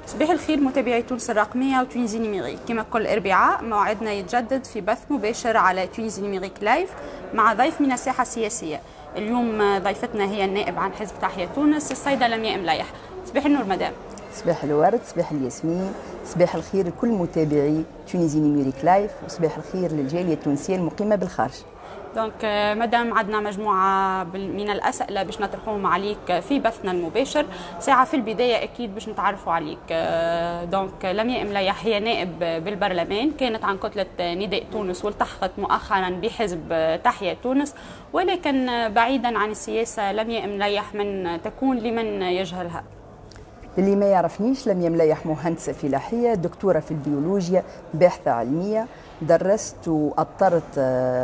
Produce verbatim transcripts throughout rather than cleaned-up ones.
صباح الخير متابعي تونس الرقمية وتونيزي نيميريك. كما كل أربعاء موعدنا يتجدد في بث مباشر على تونيزي نيميريك لايف مع ضيف من الساحة السياسية. اليوم ضيفتنا هي النائب عن حزب تحيا تونس السيدة لمياء ملايح. صباح النور مدام. صباح الورد، صباح الياسمين، صباح الخير لكل متابعي تونيزي نيميريك لايف، وصباح الخير للجالية التونسية المقيمة بالخارج. دونك مدام عندنا مجموعة من الأسئلة باش نطرحوهم عليك في بثنا المباشر. ساعة في البداية أكيد باش نتعرفوا عليك. دونك لمياء ملايح هي نائب بالبرلمان، كانت عن كتلة نداء تونس والتحقت مؤخرا بحزب تحيا تونس، ولكن بعيدا عن السياسة لمياء ملايح من تكون لمن يجهلها؟ اللي ما يعرفنيش، لمياء ملايح مهندسة فلاحية، دكتورة في البيولوجيا، باحثة علمية، درست وأطرت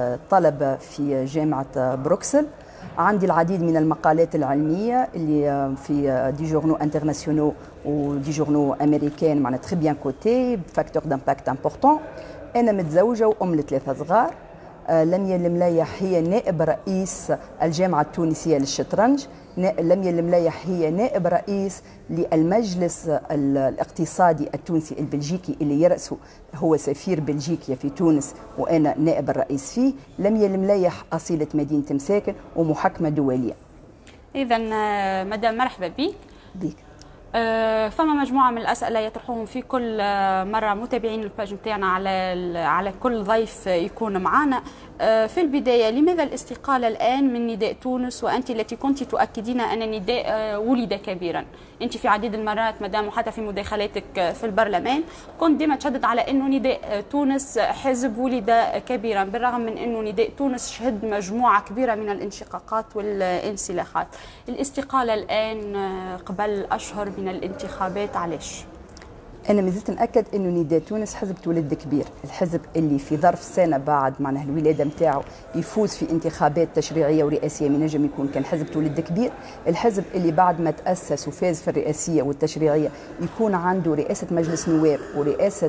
طلبة في جامعة بروكسل. عندي العديد من المقالات العلمية اللي في دي جورنو انترناسيونو ودي جورنو امريكان، معنا تري بيان كوتي فاكتور دامباكت امبورطون. أنا متزوجة وأم لثلاثة صغار. لمياء الملايح هي نائب رئيس الجامعة التونسية للشطرنج. لمياء الملايح هي نائب رئيس للمجلس الاقتصادي التونسي البلجيكي اللي يرأسه هو سفير بلجيكيا في تونس وأنا نائب الرئيس فيه. لمياء الملايح أصيلة مدينة مساكن ومحكمة دولية. إذا مدام مرحبا بك. بيك. أه فما مجموعة من الأسئلة يطرحوهم في كل مرة متابعين الباج نتاعنا على على كل ضيف يكون معنا. أه في البداية، لماذا الاستقالة الآن من نداء تونس وأنت التي كنت تؤكدين أن النداء أه ولد كبيرا؟ أنت في عديد المرات مدام وحتى في مداخلاتك في البرلمان كنت ديما تشدد على أنه نداء تونس حزب ولد كبيرا، بالرغم من أنه نداء تونس شهد مجموعة كبيرة من الانشقاقات والانسلاخات. الاستقالة الآن قبل أشهر من الانتخابات، علاش؟ أنا ما زلت نأكد إنه نداء تونس حزب تولد كبير، الحزب اللي في ظرف سنة بعد معناها الولادة نتاعو يفوز في انتخابات تشريعية ورئاسية من نجم يكون كان حزب تولد كبير، الحزب اللي بعد ما تأسس وفاز في الرئاسية والتشريعية يكون عنده رئاسة مجلس نواب ورئاسة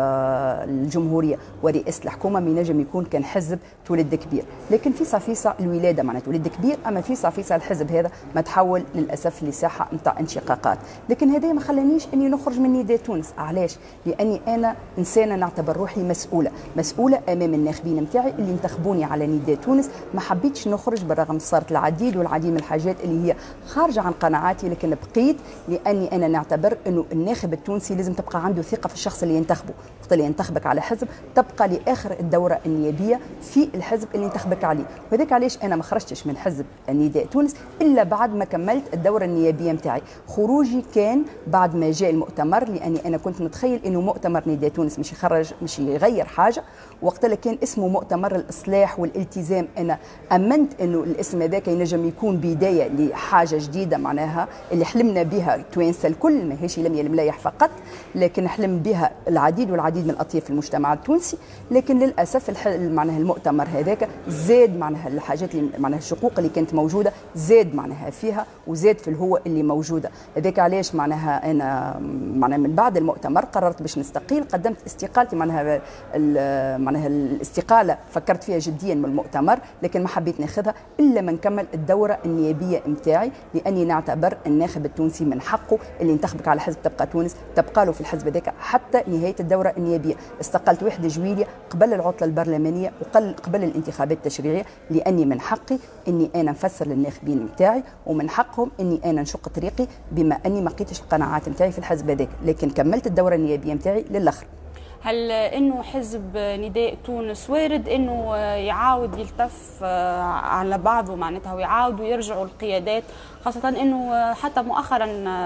الجمهورية ورئاسة الحكومة من نجم يكون كان حزب تولد كبير. لكن في صفيصة الولادة معناها تولد كبير، أما في صفيصة الحزب هذا ما تحول للأسف لساحة نتاع انشقاقات. لكن هذا ما خلانيش إني نخرج من نداء تونس. علاش؟ لاني انا انسانه نعتبر روحي مسؤوله، مسؤوله امام الناخبين نتاعي اللي انتخبوني على نداء تونس. ما حبيتش نخرج بالرغم صارت العديد والعديد من الحاجات اللي هي خارجه عن قناعاتي، لكن بقيت لاني انا نعتبر انه الناخب التونسي لازم تبقى عنده ثقه في الشخص اللي ينتخبه، وقت اللي ينتخبك على حزب تبقى لاخر الدوره النيابيه في الحزب اللي ينتخبك عليه، وهذاك علاش انا ما خرجتش من حزب نداء تونس الا بعد ما كملت الدوره النيابيه نتاعي. خروجي كان بعد ما جاء المؤتمر، لاني انا كنت متخيل انه مؤتمر نداء تونس مش يخرج مش يغير حاجه، وقتها كان اسمه مؤتمر الاصلاح والالتزام. انا امنت انه الاسم هذاك ينجم يكون بدايه لحاجه جديده معناها اللي حلمنا بها التوانسه الكل، ماهيش لمياء الملايح فقط، لكن حلم بها العديد والعديد من الاطياف في المجتمع التونسي. لكن للاسف معناها المؤتمر هذاك زاد معناها الحاجات اللي معناها الشقوق اللي كانت موجوده زاد معناها فيها وزاد في الهوة اللي موجوده. هذاك علاش معناها انا معناها من بعد المؤتمر قررت باش نستقيل، قدمت استقالتي معناها معناها الاستقاله فكرت فيها جديا من المؤتمر، لكن ما حبيت ناخذها الا ما نكمل الدوره النيابيه نتاعي، لاني نعتبر الناخب التونسي من حقه اللي ينتخبك على حزب تبقى تونس تبقى له في الحزب ذاك حتى نهايه الدوره النيابيه. استقلت واحد جويلية قبل العطله البرلمانيه وقبل قبل الانتخابات التشريعيه، لاني من حقي اني انا نفسر للناخبين نتاعي ومن حقهم اني انا نشق طريقي بما اني ما لقيتش القناعات نتاعي في الحزب هذاك، لكن كملت الدوره النيابيه نتاعي للاخر. هل انه حزب نداء تونس وارد انه يعاود يلتف على بعضه معناتها ويعاودوا يرجعوا القيادات، خاصة انه حتى مؤخرا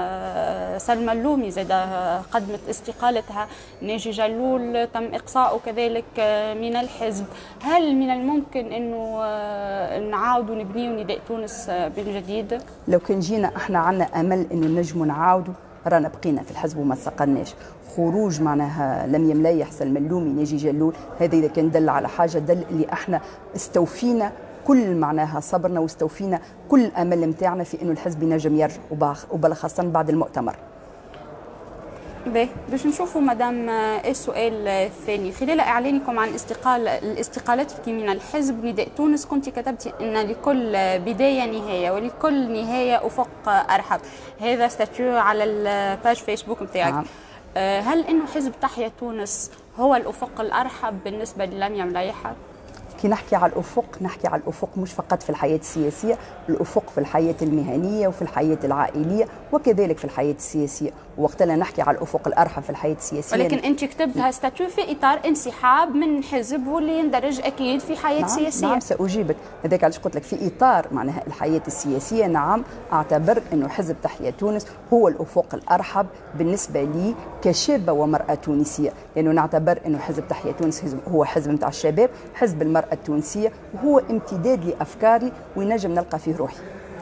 سلمى اللومي زاد قدمت استقالتها، ناجي جلول تم اقصاؤه كذلك من الحزب. هل من الممكن انه نعاودوا نبنيوا نداء تونس من جديد؟ لو كان جينا احنا عندنا امل انه نجموا نعاودوا رانا بقينا في الحزب وما استقلناش. خروج معناها لمياء ملايح سلمى اللومي ناجي جلول هذا اذا كان دل على حاجه دل اللي احنا استوفينا كل معناها صبرنا واستوفينا كل الامل نتاعنا في انه الحزب ينجم يرجع، وبالاخص بعد المؤتمر. باهي باش نشوفوا مدام ايه السؤال الثاني. خلال اعلانكم عن استقال الاستقالتك من الحزب نداء تونس كنت كتبتي ان لكل بدايه نهايه ولكل نهايه افق ارحب. هذا ستاتيو على الباج فيسبوك نتاعك. نعم. هل انه حزب تحيا تونس هو الافق الارحب بالنسبه للميا مليحه؟ كي نحكي على الأفق نحكي على الأفق مش فقط في الحياة السياسية، الأفق في الحياة المهنية وفي الحياة العائلية وكذلك في الحياة السياسية. وقتنا نحكي على الأفق الأرحب في الحياة السياسية. ولكن أنت كتبتها ستاتيو في إطار انسحاب من حزب واللي يندرج أكيد في حياة نعم سياسية. نعم سأجيبك، هذاك علاش قلت لك في إطار معناها الحياة السياسية. نعم أعتبر أنه حزب تحيا تونس هو الأفق الأرحب بالنسبة لي كشابة ومرأة تونسية، لأنه نعتبر أنه حزب تحيا تونس هو حزب متاع الشباب، حزب المرأة التونسية، وهو امتداد لأفكاري ونجم نلقى فيه روحي.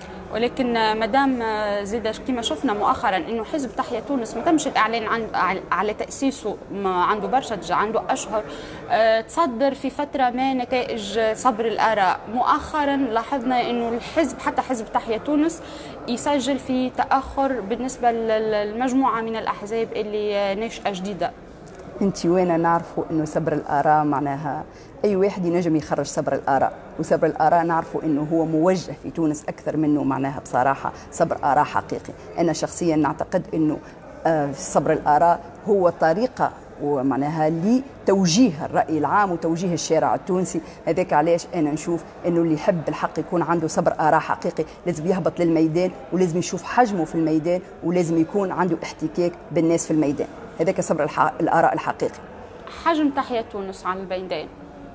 ولكن مدام زيد كما شفنا مؤخرا انه حزب تحيا تونس ما تمش الاعلان عن على تاسيسه، عنده برشا عنده اشهر، تصدر في فتره ما نتائج صبر الاراء. مؤخرا لاحظنا انه الحزب حتى حزب تحيا تونس يسجل في تاخر بالنسبه للمجموعه من الاحزاب اللي ناشئه جديده. انت وانا نعرفوا انه صبر الاراء معناها اي واحد ينجم يخرج صبر الاراء، وصبر الاراء نعرفوا انه هو موجه في تونس اكثر منه معناها بصراحه صبر اراء حقيقي. انا شخصيا نعتقد انه صبر الاراء هو طريقه ومعناها لتوجيه الراي العام وتوجيه الشارع التونسي. هذاك علاش انا نشوف انه اللي يحب الحق يكون عنده صبر اراء حقيقي لازم يهبط للميدان ولازم يشوف حجمه في الميدان ولازم يكون عنده احتكاك بالناس في الميدان. هذاك صبر الاراء الحقيقي. حجم تحيا تونس على الميدان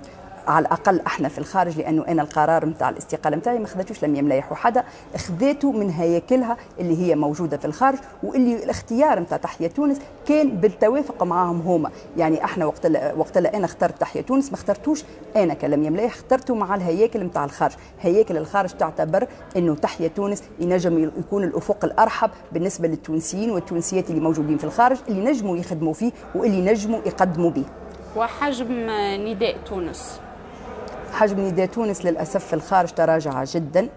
على الاقل احنا في الخارج، لانه انا القرار نتاع الاستقاله نتاعي ما خذتوش لم يمليحوا حدا، خذيته من هياكلها اللي هي موجوده في الخارج، واللي الاختيار نتاع تحيا تونس كان بالتوافق معاهم هما. يعني احنا وقت وقت انا اخترت تحيا تونس ما اخترتوش انا كلم يمليح، اخترته مع الهياكل نتاع الخارج. هياكل الخارج تعتبر انه تحيا تونس ينجم يكون الافق الارحب بالنسبه للتونسيين والتونسيات اللي موجودين في الخارج، اللي نجموا يخدموا فيه واللي نجموا يقدموا به. وحجم نداء تونس حجم نداء تونس للأسف في الخارج تراجع جدا،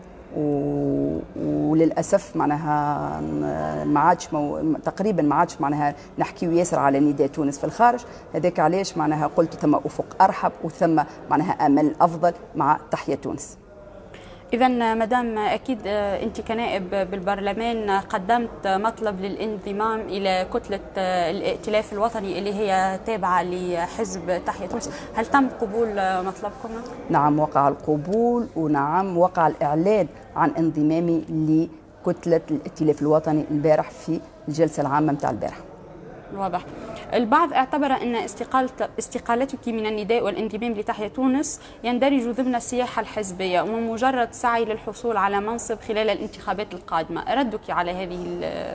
و... وللأسف معناها ما عادش مو... تقريبا ما عادش معناها نحكيو ياسر على نداء تونس في الخارج. هذاك علاش معناها قلت ثم أفق أرحب وثم معناها أمل أفضل مع تحيا تونس. إذا مدام أكيد أنت كنائب بالبرلمان قدمت مطلب للانضمام إلى كتلة الائتلاف الوطني اللي هي تابعة لحزب تحيا تونس، هل تم قبول مطلبكم؟ نعم وقع القبول، ونعم وقع الإعلان عن انضمامي لكتلة الائتلاف الوطني البارح في الجلسة العامة متاع البارح. واضح. البعض اعتبر أن استقالتك من النداء والانضمام لتحيا تونس يندرج ضمن السياحة الحزبية ومجرد سعي للحصول على منصب خلال الانتخابات القادمة، ردك على هذه؟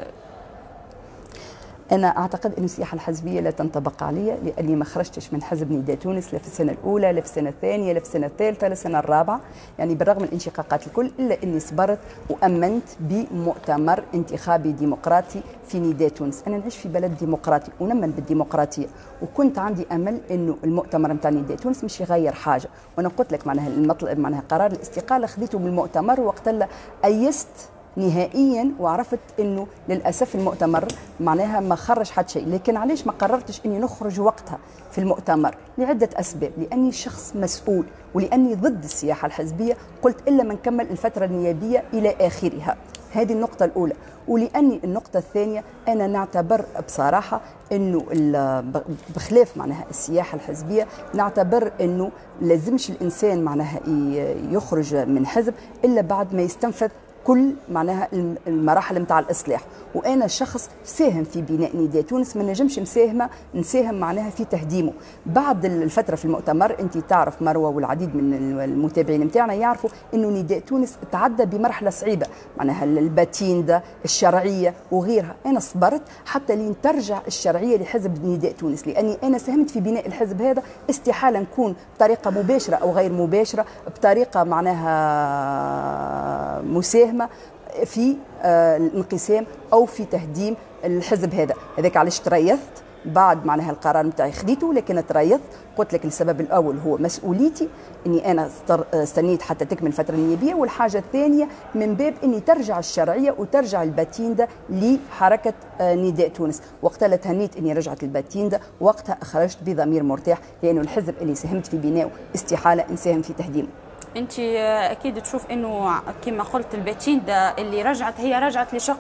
أنا أعتقد أن السياحة الحزبية لا تنطبق علي، لأني ما خرجتش من حزب نداء تونس لا في السنة الأولى لا في السنة الثانية لا في السنة الثالثة لا السنة الرابعة، يعني بالرغم من الانشقاقات الكل إلا أني صبرت وأمنت بمؤتمر انتخابي ديمقراطي في نداء تونس. أنا نعيش في بلد ديمقراطي ونمن بالديمقراطية، وكنت عندي أمل أنه المؤتمر نتاع نداء تونس مش يغير حاجة. وأنا قلت لك معناها المطلب معناها قرار الاستقالة خذيته من المؤتمر، وقتها أيست نهائيا وعرفت انه للاسف المؤتمر معناها ما خرج حد شيء. لكن علاش ما قررتش اني نخرج وقتها في المؤتمر؟ لعده اسباب، لاني شخص مسؤول ولاني ضد السياحه الحزبيه. قلت الا ما نكمل الفتره النيابيه الى اخرها، هذه النقطه الاولى. ولاني النقطه الثانيه انا نعتبر بصراحه انه بخلاف معناها السياحه الحزبيه، نعتبر انه لازمش الانسان معناها يخرج من حزب الا بعد ما يستنفذ كل معناها المراحل نتاع الاصلاح. وانا شخص ساهم في بناء نداء تونس، ما نجمش مساهمه نساهم معناها في تهديمه. بعد الفتره في المؤتمر انت تعرف مروه والعديد من المتابعين نتاعنا يعرفوا انه نداء تونس تعدى بمرحله صعيبه، معناها الباتيندا الشرعيه وغيرها. انا صبرت حتى لين ترجع الشرعيه لحزب نداء تونس، لاني انا ساهمت في بناء الحزب هذا. استحاله نكون بطريقه مباشره او غير مباشره، بطريقه معناها مساهمه في الانقسام او في تهديم الحزب هذا. هذاك علاش تريثت بعد معناها القرار نتاعي خديته، لكن تريضت. قلت لك السبب الاول هو مسؤوليتي اني انا استنيت حتى تكمل الفتره النيابيه، والحاجه الثانيه من باب اني ترجع الشرعيه وترجع الباتيندا لحركه نداء تونس. وقتها تهنيت اني رجعت الباتيندا، وقتها خرجت بضمير مرتاح، لانه الحزب اللي ساهمت في بنائه استحاله نساهم في تهديمه. انت اكيد تشوف انه كما قلت الباتيندا اللي رجعت هي رجعت لشق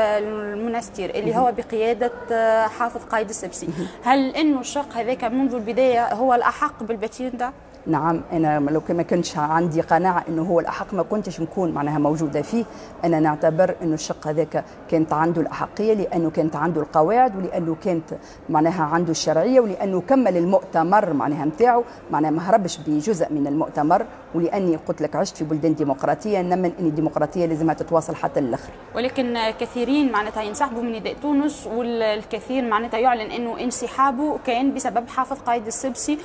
المنستير اللي هو بقياده حافظ قايد السبسي. هل انه الشق هذاك منذ البدايه هو الاحق بالباتيندا؟ نعم، انا لو ما كنتش عندي قناعه انه هو الاحق ما كنتش نكون معناها موجوده فيه. انا نعتبر انه الشق هذاك كانت عنده الاحقيه، لانه كانت عنده القواعد، ولانه كانت معناها عنده الشرعيه، ولانه كمل المؤتمر معناها نتاعو، معناها ما هربش بجزء من المؤتمر، ولاني قلت لك عشت في بلدان ديمقراطيه، نمن ان الديمقراطيه لازمها تتواصل حتى للاخر. ولكن كثيرين معناتها ينسحبوا من نداء تونس، والكثير معناتها يعلن انه انسحابه كان بسبب حافظ قايد السبسي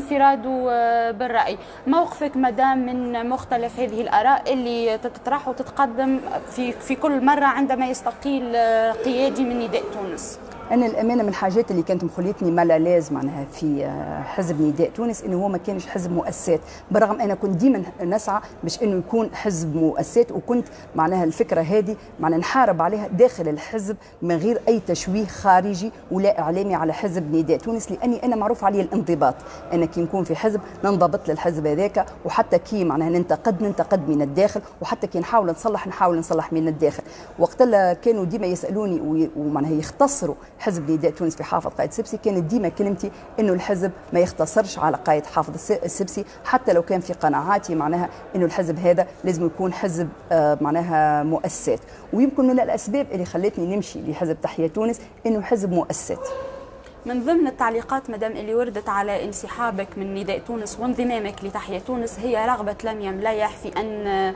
وانفراده بالرأي. موقفك مدام من مختلف هذه الآراء اللي تطرح وتتقدم في في كل مرة عندما يستقيل قيادي من نداء تونس؟ انا الامانه من الحاجات اللي كانت مخليتني ملاليز معناها في حزب نداء تونس انه هو ما كانش حزب مؤسسات، بالرغم انا كنت ديما نسعى باش انه يكون حزب مؤسسات، وكنت معناها الفكره هذه معناها نحارب عليها داخل الحزب من غير اي تشويه خارجي ولا اعلامي على حزب نداء تونس، لاني انا معروف علي الانضباط. انا كي نكون في حزب ننضبط للحزب هذاك، وحتى كي معناها ننتقد ننتقد من الداخل، وحتى كي نحاول نصلح نحاول نصلح من الداخل. وقتها كانوا ديما يسالوني ومعناها يختصروا حزب نداء تونس في حافظ قايد السبسي، كانت ديما كلمتي انه الحزب ما يختصرش على قايد حافظ السبسي، حتى لو كان في قناعاتي معناها انه الحزب هذا لازم يكون حزب آه معناها مؤسسات. ويمكن من الاسباب اللي خلتني نمشي لحزب تحيا تونس انه حزب مؤسسات. من ضمن التعليقات مدام اللي وردت على انسحابك من نداء تونس وانضمامك لتحيا تونس هي رغبة لميا مليح في أن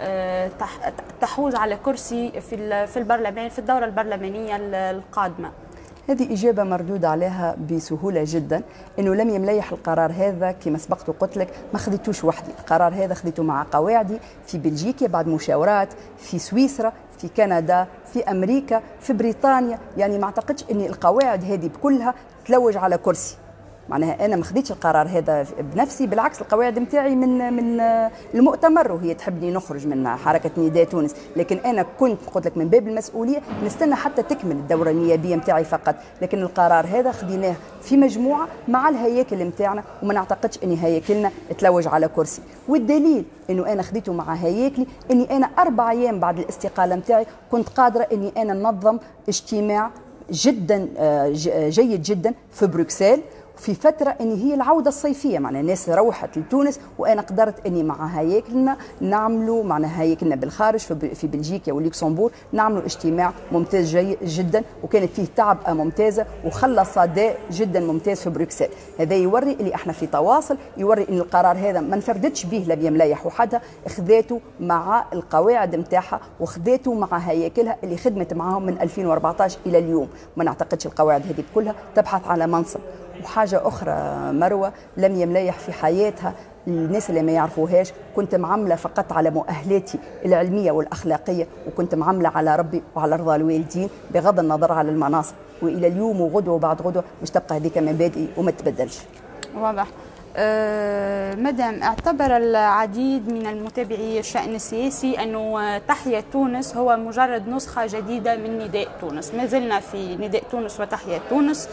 تحوز على كرسي في في البرلمان في الدورة البرلمانية القادمة. هذه إجابة مردود عليها بسهولة جدا، إنه لم يمليح القرار هذا كما سبقت وقلت لك، ما خذيتوش وحدي، القرار هذا خذيته مع قواعدي في بلجيكا بعد مشاورات، في سويسرا، في كندا، في أمريكا، في بريطانيا، يعني ما أعتقدش إن القواعد هذه بكلها تلوج على كرسي. معناها انا ما خديتش القرار هذا بنفسي، بالعكس القواعد نتاعي من من المؤتمر وهي تحبني نخرج من حركه نداء تونس، لكن انا كنت قلت لك من باب المسؤوليه نستنى حتى تكمل الدوره النيابيه نتاعي فقط، لكن القرار هذا خديناه في مجموعه مع الهياكل نتاعنا، وما نعتقدش ان هياكلنا تلوج على كرسي. والدليل انه انا خديته مع هياكلي اني انا اربع ايام بعد الاستقاله نتاعي كنت قادره اني انا ننظم اجتماع جدا جيد جدا في بروكسل في فترة ان هي العودة الصيفية، معناها الناس روحت لتونس، وانا قدرت اني مع هياكلنا نعملوا معناها هياكلنا بالخارج في بلجيكا ولوكسمبورغ نعملوا اجتماع ممتاز جيد جدا، وكانت فيه تعبئة ممتازة وخلص اداء جدا ممتاز في بروكسل. هذا يوري اللي احنا في تواصل، يوري ان القرار هذا ما انفردتش به لبيا مليح وحدها، خذاته مع القواعد نتاعها وخذاته مع هياكلها اللي خدمت معاهم من ألفين وأربعطاش الى اليوم. ما نعتقدش القواعد هذه كلها تبحث على منصب. وحاجة أخرى مروة، لميا مليح في حياتها الناس اللي ما يعرفوهاش كنت معاملة فقط على مؤهلاتي العلمية والأخلاقية، وكنت معاملة على ربي وعلى رضا الوالدين بغض النظر على المناصب، وإلى اليوم وغدوة وبعد غدوة مش تبقى هذيك مبادئي وما تبدلش. واضح. أه مدام اعتبر العديد من المتابعي الشأن السياسي أنه تحيا تونس هو مجرد نسخة جديدة من نداء تونس، ما زلنا في نداء تونس وتحيا تونس.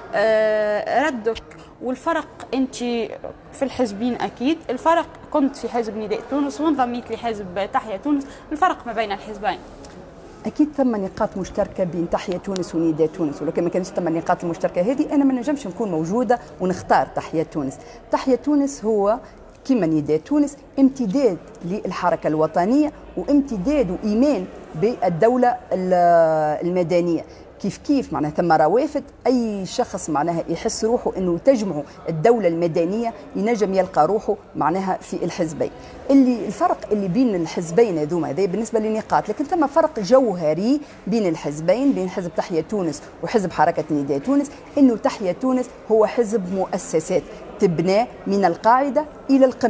أه ردك والفرق، أنت في الحزبين أكيد، الفرق كنت في حزب نداء تونس وانضميت لحزب تحيا تونس، الفرق ما بين الحزبين؟ اكيد ثم نقاط مشتركه بين تحيا تونس ونداء تونس، ولكن ما كانش ثم النقاط المشتركه هذه انا ما نجمش نكون موجوده ونختار تحيا تونس. تحيا تونس هو كما نداء تونس امتداد للحركه الوطنيه وامتداد وايمان بالدوله المدنيه. كيف كيف معناها ثم روافد اي شخص معناها يحس روحه انه تجمع الدوله المدنيه ينجم يلقى روحه معناها في الحزبين. اللي الفرق اللي بين الحزبين هذوما هذا بالنسبه للنقاط، لكن ثم فرق جوهري بين الحزبين، بين حزب تحيا تونس وحزب حركه نداء تونس، انه تحيا تونس هو حزب مؤسسات تبنى من القاعده الى القمه.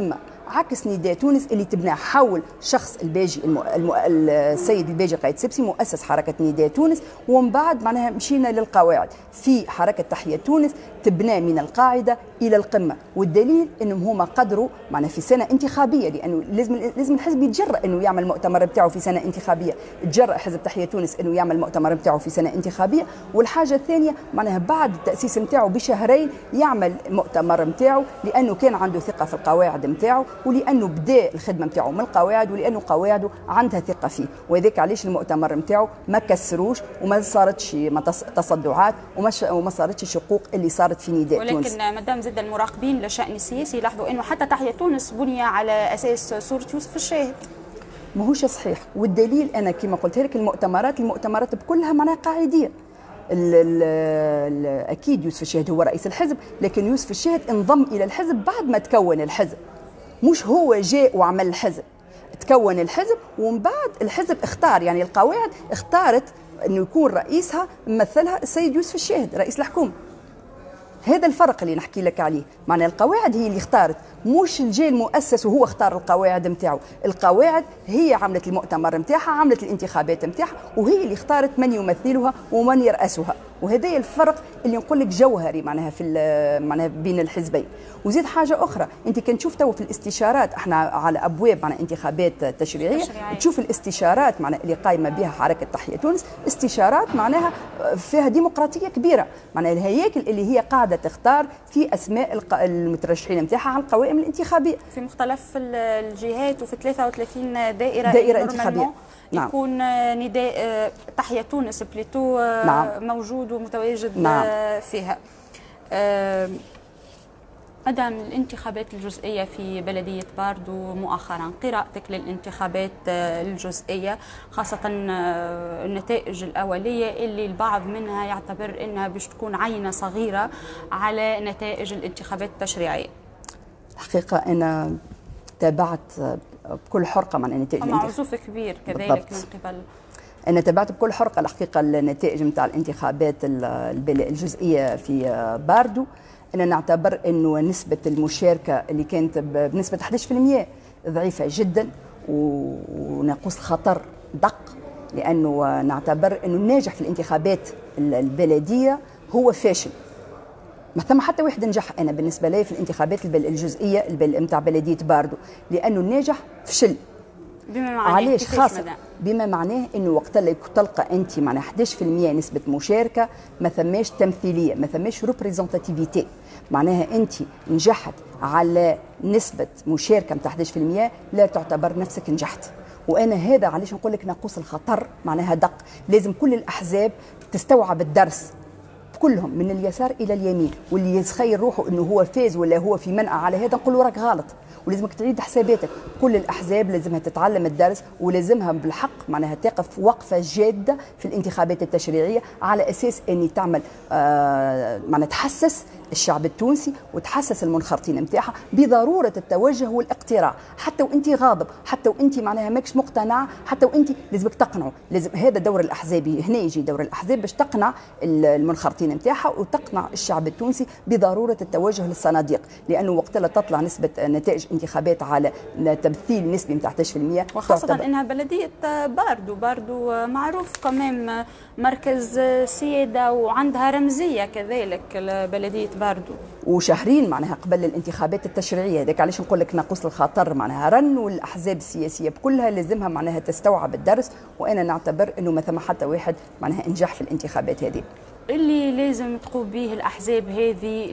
عكس نداء تونس اللي تبنى حول شخص الباجي الم... الم... السيد الباجي قايد سبسي مؤسس حركه نداء تونس، ومن بعد معناها مشينا للقواعد في حركه تحية تونس تبنى من القاعده الى القمه، والدليل انهم هما قدروا معناها في سنه انتخابيه، لانه لازم لازم الحزب يتجرأ انه يعمل المؤتمر بتاعه في سنه انتخابيه، تجرأ حزب تحية تونس انه يعمل المؤتمر بتاعه في سنه انتخابيه. والحاجه الثانيه معناها بعد التاسيس نتاعو بشهرين يعمل المؤتمر نتاعو، لانه كان عنده ثقه في القواعد نتاعو، ولانه بدا الخدمه نتاعو من القواعد، ولانه قواعده عندها ثقه فيه، وذاك علاش المؤتمر نتاعو ما كسروش وما صارتش تصدعات وما صارتش الشقوق اللي صارت في نداء ولكن تونس. ولكن مدام زد المراقبين للشأن السياسي يلاحظوا انه حتى تحية تونس بني على اساس صورة يوسف الشاهد. ماهوش صحيح، والدليل انا كما قلت لك المؤتمرات المؤتمرات بكلها معناها قاعديه. ال ال ال اكيد يوسف الشاهد هو رئيس الحزب، لكن يوسف الشاهد انضم الى الحزب بعد ما تكون الحزب، مش هو جاء وعمل الحزب. تكون الحزب ومن بعد الحزب اختار، يعني القواعد اختارت انه يكون رئيسها ممثلها السيد يوسف الشاهد رئيس الحكومه. هذا الفرق اللي نحكي لك عليه، معنى القواعد هي اللي اختارت، مش الجيل المؤسس وهو اختار القواعد نتاعو، القواعد هي عملت المؤتمر نتاعها، عملت الانتخابات نتاعها، وهي اللي اختارت من يمثلها ومن يرأسها، وهذا الفرق اللي نقول لك جوهري معناها في معناها بين الحزبين. وزيد حاجه اخرى، انت كان تشوف تو في الاستشارات، احنا على ابواب معناها انتخابات تشريعيه، تشوف الاستشارات معناها اللي قايمه بها حركه تحية تونس، استشارات معناها فيها ديمقراطيه كبيره، معناها الهياكل اللي هي قاعده تختار في اسماء المترشحين نتاعها على القوائم الانتخابيه في مختلف الجهات وفي ثلاثة وثلاثين دائره دائره انتخابيه. نعم. يكون نداء تحية تونس بليتو نعم. موجود ومتواجد نعم. فيها. مدام الانتخابات الجزئية في بلدية باردو مؤخرا، قراءتك للانتخابات الجزئية خاصة النتائج الأولية اللي البعض منها يعتبر أنها باش تكون عينة صغيرة على نتائج الانتخابات التشريعية؟ الحقيقة أنا تابعت بكل حرقة مع النتائج مع عزوف كبير كذلك بالضبط. من قبل أنا تابعت بكل حرقة الحقيقة النتائج نتاع الانتخابات الجزئية في باردو. أنا نعتبر أنه نسبة المشاركة اللي كانت بنسبة أحد عشر بالمئة ضعيفة جدا وناقوس الخطر دق، لأنه نعتبر أنه الناجح في الانتخابات البلدية هو فاشل. ما ثم حتى واحد نجح أنا بالنسبة لي في الانتخابات الجزئية نتاع بلدية باردو، لأنه الناجح فشل. بما معناه علاش خاصة؟ بما معناه انه وقت اللي تلقى انت معناها أحد عشر بالمئة نسبة مشاركة ما ثماش تمثيلية، ما ثماش ريبريزونتاتيفيتي، معناها انت نجحت على نسبة مشاركة نتاع أحد عشر بالمئة لا تعتبر نفسك نجحت. وانا هذا علاش نقول لك ناقوس الخطر معناها دق، لازم كل الاحزاب تستوعب الدرس كلهم من اليسار الى اليمين، واللي يتخيل روحه انه هو فاز ولا هو في منأى على هذا نقول له راك غلط، ولازمك تعيد حساباتك. كل الاحزاب لازمها تتعلم الدرس، ولازمها بالحق معناها تقف وقفه جاده في الانتخابات التشريعيه على اساس ان تعمل آه معناها تحسس الشعب التونسي وتحسس المنخرطين نتاعها بضروره التوجه والاقتراع، حتى وانت غاضب، حتى وانت معناها ماكش مقتنع، حتى وانت لازمك تقنعوا. لازم هذا دور الاحزاب، هنا يجي دور الاحزاب باش تقنع المنخرطين نتاعها وتقنع الشعب التونسي بضروره التوجه للصناديق، لانه وقت لا تطلع نسبه نتائج انتخابات على تمثيل نسبي نتاع أحد عشر بالمئة، وخاصه انها بلديه باردو، باردو معروف كمان مركز سياده وعندها رمزيه كذلك بلديه باردو، وشهرين معناها قبل الانتخابات التشريعيه. هذاك علاش نقول لك ناقوس الخطر معناها رن، والاحزاب السياسيه بكلها لازمها معناها تستوعب الدرس، وانا نعتبر انه ما ثم حتى واحد معناها انجح في الانتخابات هذه. اللي لازم تقوم به الأحزاب هذه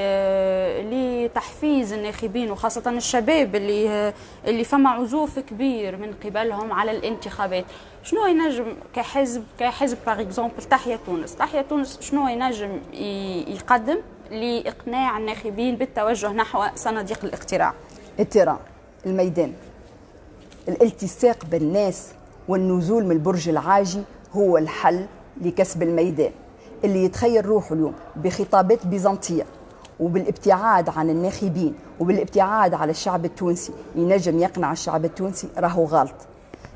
لتحفيز الناخبين وخاصة الشباب اللي اللي فما عزوف كبير من قبلهم على الانتخابات، شنو ينجم كحزب كحزب باغ اكزومبل تحية تونس، تحية تونس شنو ينجم يقدم لإقناع الناخبين بالتوجه نحو صناديق الاقتراع؟ التيران، الميدان، الالتصاق بالناس والنزول من البرج العاجي هو الحل لكسب الميدان. اللي يتخيل روحه اليوم بخطابات بيزنطية وبالابتعاد عن الناخبين وبالابتعاد على الشعب التونسي ينجم يقنع الشعب التونسي راهو غلط.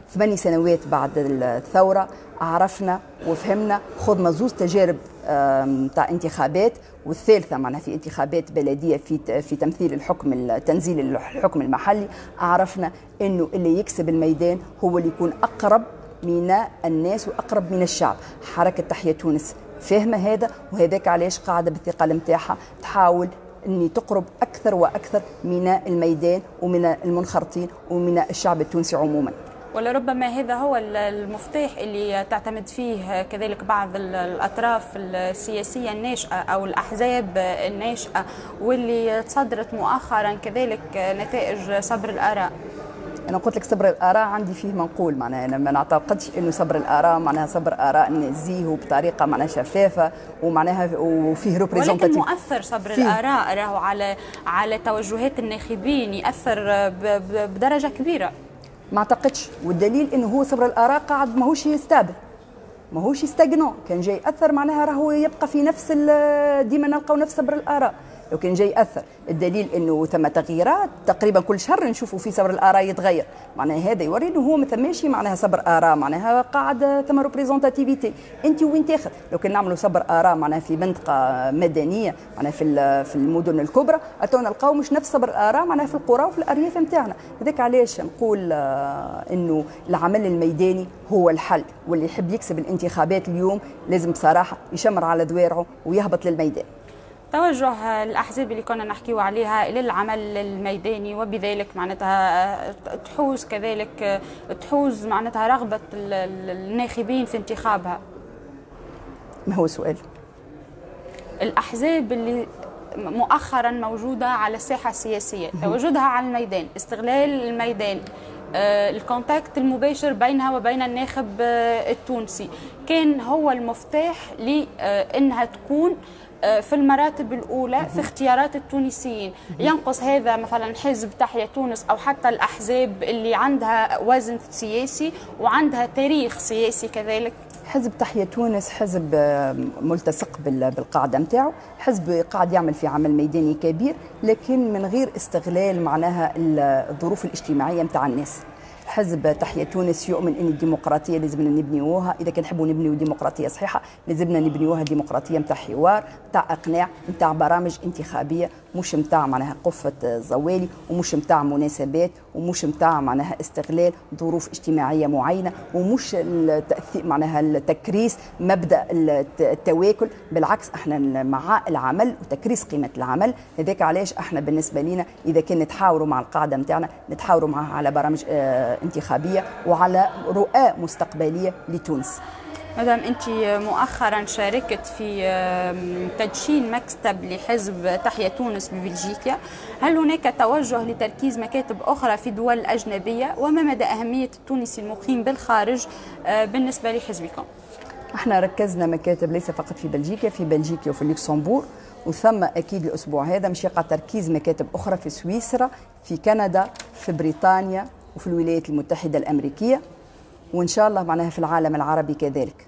ثماني سنوات بعد الثورة عرفنا وفهمنا خضنا زوز تجارب تاع انتخابات، والثالثة معناها في انتخابات بلدية في في تمثيل الحكم تنزيل الحكم المحلي. عرفنا إنه اللي يكسب الميدان هو اللي يكون أقرب من الناس وأقرب من الشعب. حركة تحيا تونس فاهمة هذا، وهذاك علاش قاعدة بالثقل نتاعها تحاول أني تقرب أكثر وأكثر من الميدان ومن المنخرطين ومن الشعب التونسي عموما. ولربما هذا هو المفتاح اللي تعتمد فيه كذلك بعض الأطراف السياسية الناشئة أو الأحزاب الناشئة واللي تصدرت مؤخرا كذلك نتائج صبر الآراء. أنا قلت لك صبر الآراء عندي فيه منقول، معناها أنا ما نعتقدش إنه صبر الآراء معناها صبر آراء نزيه بطريقة معناها شفافة ومعناها وفيه ريبريزونتاتيف. ولكن مؤثر صبر الآراء راهو على على توجهات الناخبين، يأثر بدرجة كبيرة. ما اعتقدش، والدليل انه هو صبر الاراء قاعد ماهوش يستابل، ماهوش يستغنو. كان جاي ياثر معناها راهو يبقى في نفس ديما نلقاو نفس صبر الاراء. لو كان جاي ياثر الدليل انه ثم تغييرات تقريبا كل شهر نشوفوا في صبر الاراء يتغير، معناها هذا يوري انه هو ما ثماش معناها صبر اراء، معناها قاعد ثم ريبريزونتاتيفيتي. انت وين تاخذ؟ لو كان نعملوا صبر اراء معناها في منطقه مدنيه معناها في في المدن الكبرى، اتونا نلقاو مش نفس صبر الاراء معناها في القرى وفي الارياف نتاعنا. هذاك علاش نقول انه العمل الميداني هو الحل، واللي يحب يكسب الانتخابات اليوم لازم بصراحه يشمر على ذوارعه ويهبط للميدان. توجه الأحزاب اللي كنا نحكيو عليها إلى العمل الميداني، وبذلك معناتها تحوز كذلك تحوز معناتها رغبة الناخبين في انتخابها. ما هو السؤال؟ الأحزاب اللي مؤخرا موجودة على الساحة السياسية، تواجدها على الميدان، استغلال الميدان، الكونتاكت المباشر بينها وبين الناخب التونسي، كان هو المفتاح لأنها تكون في المراتب الأولى في اختيارات التونسيين. ينقص هذا مثلا حزب تحيا تونس أو حتى الأحزاب اللي عندها وزن سياسي وعندها تاريخ سياسي كذلك. حزب تحيا تونس حزب ملتصق بالقاعدة نتاعو، حزب قاعد يعمل في عمل ميداني كبير لكن من غير استغلال معناها الظروف الاجتماعية نتاع الناس. حزب تحيا تونس يؤمن ان الديمقراطيه لازمنا نبنيوها، اذا كان نحبوا نبنيو ديمقراطيه صحيحه لازمنا نبنيوها ديمقراطيه نتاع حوار، نتاع اقناع، نتاع برامج انتخابيه، مش نتاع معناها قفه زوالي، ومش نتاع مناسبات، ومش نتاع معناها استغلال ظروف اجتماعيه معينه، ومش التاثير معناها التكريس مبدا التواكل. بالعكس احنا مع العمل وتكريس قيمه العمل. هذاك علاش احنا بالنسبه لنا اذا كان نتحاوروا مع القاعده نتاعنا نتحاوروا معها على برامج انتخابية وعلى رؤى مستقبلية لتونس. مدام أنت مؤخرا شاركت في تدشين مكتب لحزب تحيا تونس ببلجيكا، هل هناك توجه لتركيز مكاتب أخرى في دول أجنبية؟ وما مدى أهمية التونسي المقيم بالخارج بالنسبة لحزبكم؟ احنا ركزنا مكاتب ليس فقط في بلجيكا، في بلجيكا وفي لوكسمبورغ، وثم أكيد الأسبوع هذا مش يقع تركيز مكاتب أخرى في سويسرا، في كندا، في بريطانيا، وفي الولايات المتحدة الأمريكية، وإن شاء الله معناها في العالم العربي كذلك.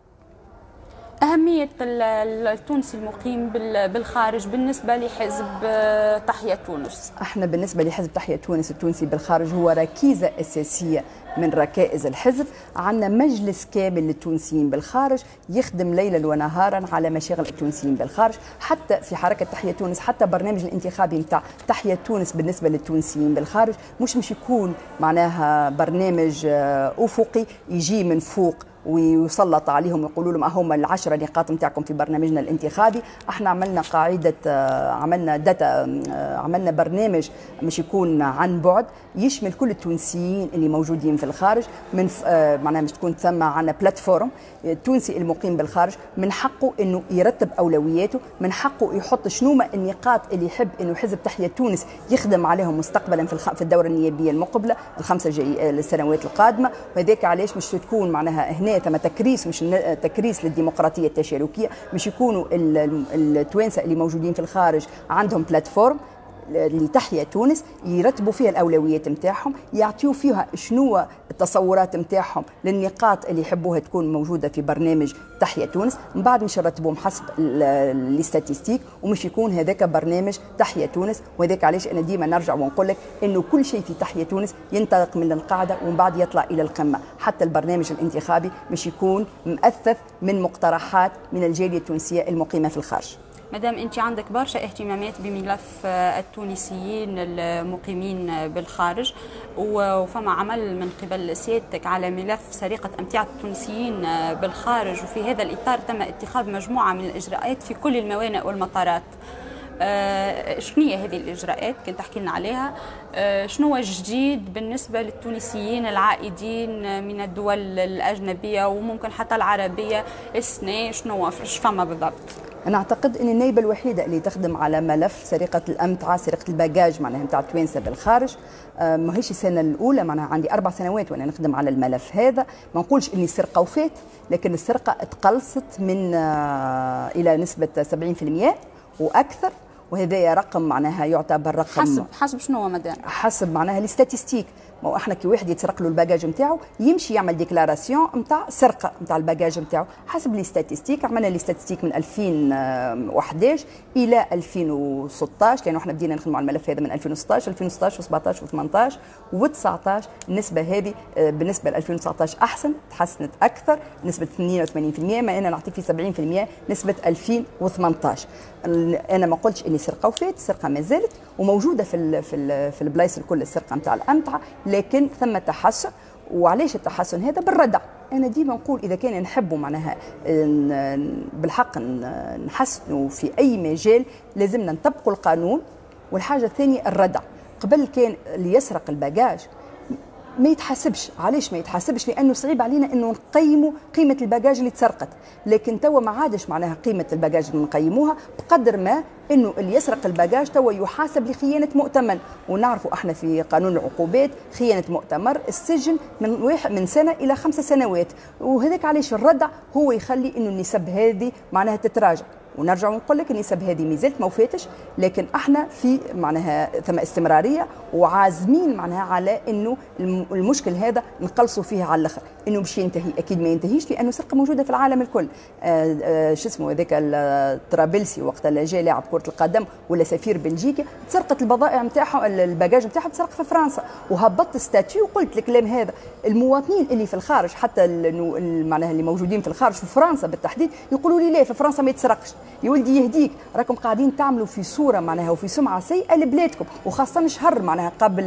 أهمية التونسي المقيم بالخارج بالنسبة لحزب تحيا تونس؟ احنا بالنسبة لحزب تحيا تونس التونسي بالخارج هو ركيزة أساسية من ركائز الحزب. عندنا مجلس كامل للتونسيين بالخارج يخدم ليلا ونهارا على مشاغل التونسيين بالخارج. حتى في حركة تحيا تونس حتى برنامج الانتخابي نتاع تحيا تونس بالنسبة للتونسيين بالخارج مش مش يكون معناها برنامج أفقي يجي من فوق ويسلط عليهم ويقولوا لهم هم العشرة نقاط نتاعكم في برنامجنا الانتخابي. احنا عملنا قاعدة عملنا داتا عملنا برنامج مش يكون عن بعد يشمل كل التونسيين اللي موجودين في الخارج. من معناها مش تكون ثم عنا بلاتفورم التونسي المقيم بالخارج من حقه انه يرتب اولوياته، من حقه يحط شنو ما النقاط اللي يحب انه حزب تحيا تونس يخدم عليهم مستقبلا في في الدوره النيابيه المقبله الخمسه جاي السنوات القادمه. وهذاك علاش مش تكون معناها هنا ثم تكريس مش تكريس للديمقراطيه التشاركيه، مش يكونوا التوانسه اللي موجودين في الخارج عندهم بلاتفورم لتحيا تونس يرتبوا فيها الاولويات نتاعهم، يعطيوا فيها شنو التصورات نتاعهم للنقاط اللي يحبوها تكون موجوده في برنامج تحيا تونس، من بعد مش يرتبوهم حسب الاستاتيستيك ومش يكون هذاك برنامج تحيا تونس. وهذاك علاش انا ديما نرجع ونقول لك انه كل شيء في تحيا تونس ينطلق من القاعده ومن بعد يطلع الى القمه، حتى البرنامج الانتخابي مش يكون مؤثث من مقترحات من الجاليه التونسيه المقيمه في الخارج. مدام انت عندك برشا اهتمامات بملف التونسيين المقيمين بالخارج، وفما عمل من قبل سيادتك على ملف سرقه امتعه التونسيين بالخارج، وفي هذا الاطار تم اتخاذ مجموعه من الاجراءات في كل الموانئ والمطارات. آه شنو هي هذه الاجراءات؟ كنت تحكي لنا عليها. آه شنو الجديد بالنسبه للتونسيين العائدين من الدول الاجنبيه وممكن حتى العربيه السنه؟ شنو ايش فما بالضبط؟ أنا أعتقد أن النائبة الوحيدة اللي تخدم على ملف سرقة الأمتعة، سرقة الباجاج معناها نتاع التوانسة بالخارج. ماهيش السنة الأولى، معناها عندي أربع سنوات وأنا نخدم على الملف هذا. ما نقولش أني السرقة وفات، لكن السرقة تقلصت من إلى نسبة سبعين بالمئة وأكثر، وهذا رقم معناها يعتبر رقم حسب حسب شنو هو مدام؟ حسب معناها الاستاتيستيك. ما احنا كي واحد يتسرق له الباجاج نتاعو يمشي يعمل ديكلاراسيون نتاع سرقه نتاع الباجاج نتاعو حسب الاستاتيستيك. عملنا الاستاتيستيك من ألفين وأحد عشر الى ألفين وستة عشر، لانه احنا بدينا نخدموا على الملف هذا من ألفين وستة عشر ألفين وستة عشر و17 و18 و19. النسبه هذه بالنسبه ل ألفين وتسعة عشر احسن، تحسنت اكثر، نسبه اثنين وثمانين بالمئة، ما انا نعطي في سبعين بالمئة نسبه ألفين وثمانية عشر. انا ما قلتش اني سرقه وفات، السرقه ما زالت وموجوده في ال في ال في البلايص الكل السرقه نتاع الامتعه، لكن ثم تحسن. وعلاش التحسن هذا؟ بالردع. انا ديما نقول اذا كان نحبوا معناها بالحق نحسنوا في اي مجال لازمنا نطبقوا القانون. والحاجه الثانيه الردع. قبل كان اللي يسرق الباجاج ما يتحاسبش. علاش ما يتحاسبش؟ لانه صعيب علينا انه نقيموا قيمه الباجاج اللي تسرقت، لكن توا ما عادش معناها قيمه الباجاج اللي نقيموها بقدر ما انه اللي يسرق الباجاج توا يحاسب لخيانه مؤتمن. ونعرفوا احنا في قانون العقوبات خيانه مؤتمر السجن من واحد من سنه الى خمس سنوات. وهذاك علاش الردع هو يخلي انه النسب هذه معناها تتراجع. ونرجع ونقول لك النسب هذه ما زالت ما وفاتش، لكن احنا في معناها ثم استمراريه وعازمين معناها على انه المشكل هذا نقلصوا فيه على الاخر، انه باش ينتهي. اكيد ما ينتهيش لانه السرقه موجوده في العالم الكل. آآ آآ شو اسمه هذاك الطرابلسي وقت اللي جا لاعب كره القدم ولا سفير بلجيكا تسرقت البضائع نتاعهم، الباجاج نتاعهم تسرق في فرنسا، وهبطت ستاتيو وقلت الكلام هذا. المواطنين اللي في الخارج حتى معناها اللي موجودين في الخارج في فرنسا بالتحديد يقولوا لي لا في فرنسا ما يتسرقش. يا ولدي يهديك، راكم قاعدين تعملوا في صوره معناها وفي سمعه سيئه لبلادكم، وخاصه شهر معناها قبل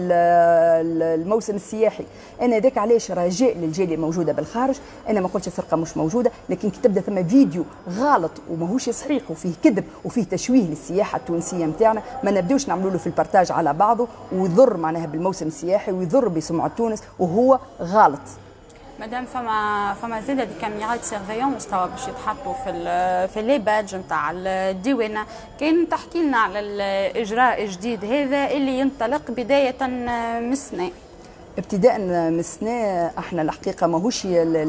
الموسم السياحي. انا ذاك علاش رجاء للجاليه الموجوده بالخارج. انا ما قلتش السرقه مش موجوده، لكن كي تبدا ثم فيديو غلط وماهوش صحيح وفيه كذب وفيه تشويه للسياحه التونسيه نتاعنا، ما نبداوش نعملوا له في البارتاج على بعضه ويضر معناها بالموسم السياحي ويضر بسمعه تونس، وهو غلط. مادام فما فما زاده دي كاميرات سيرفيونس توا باش يتحطوا في في لي بادج نتاع الديوانه. كان تحكي لنا على الاجراء الجديد هذا اللي ينطلق بدايه من السنه. ابتداء من السنه احنا الحقيقه ماهوش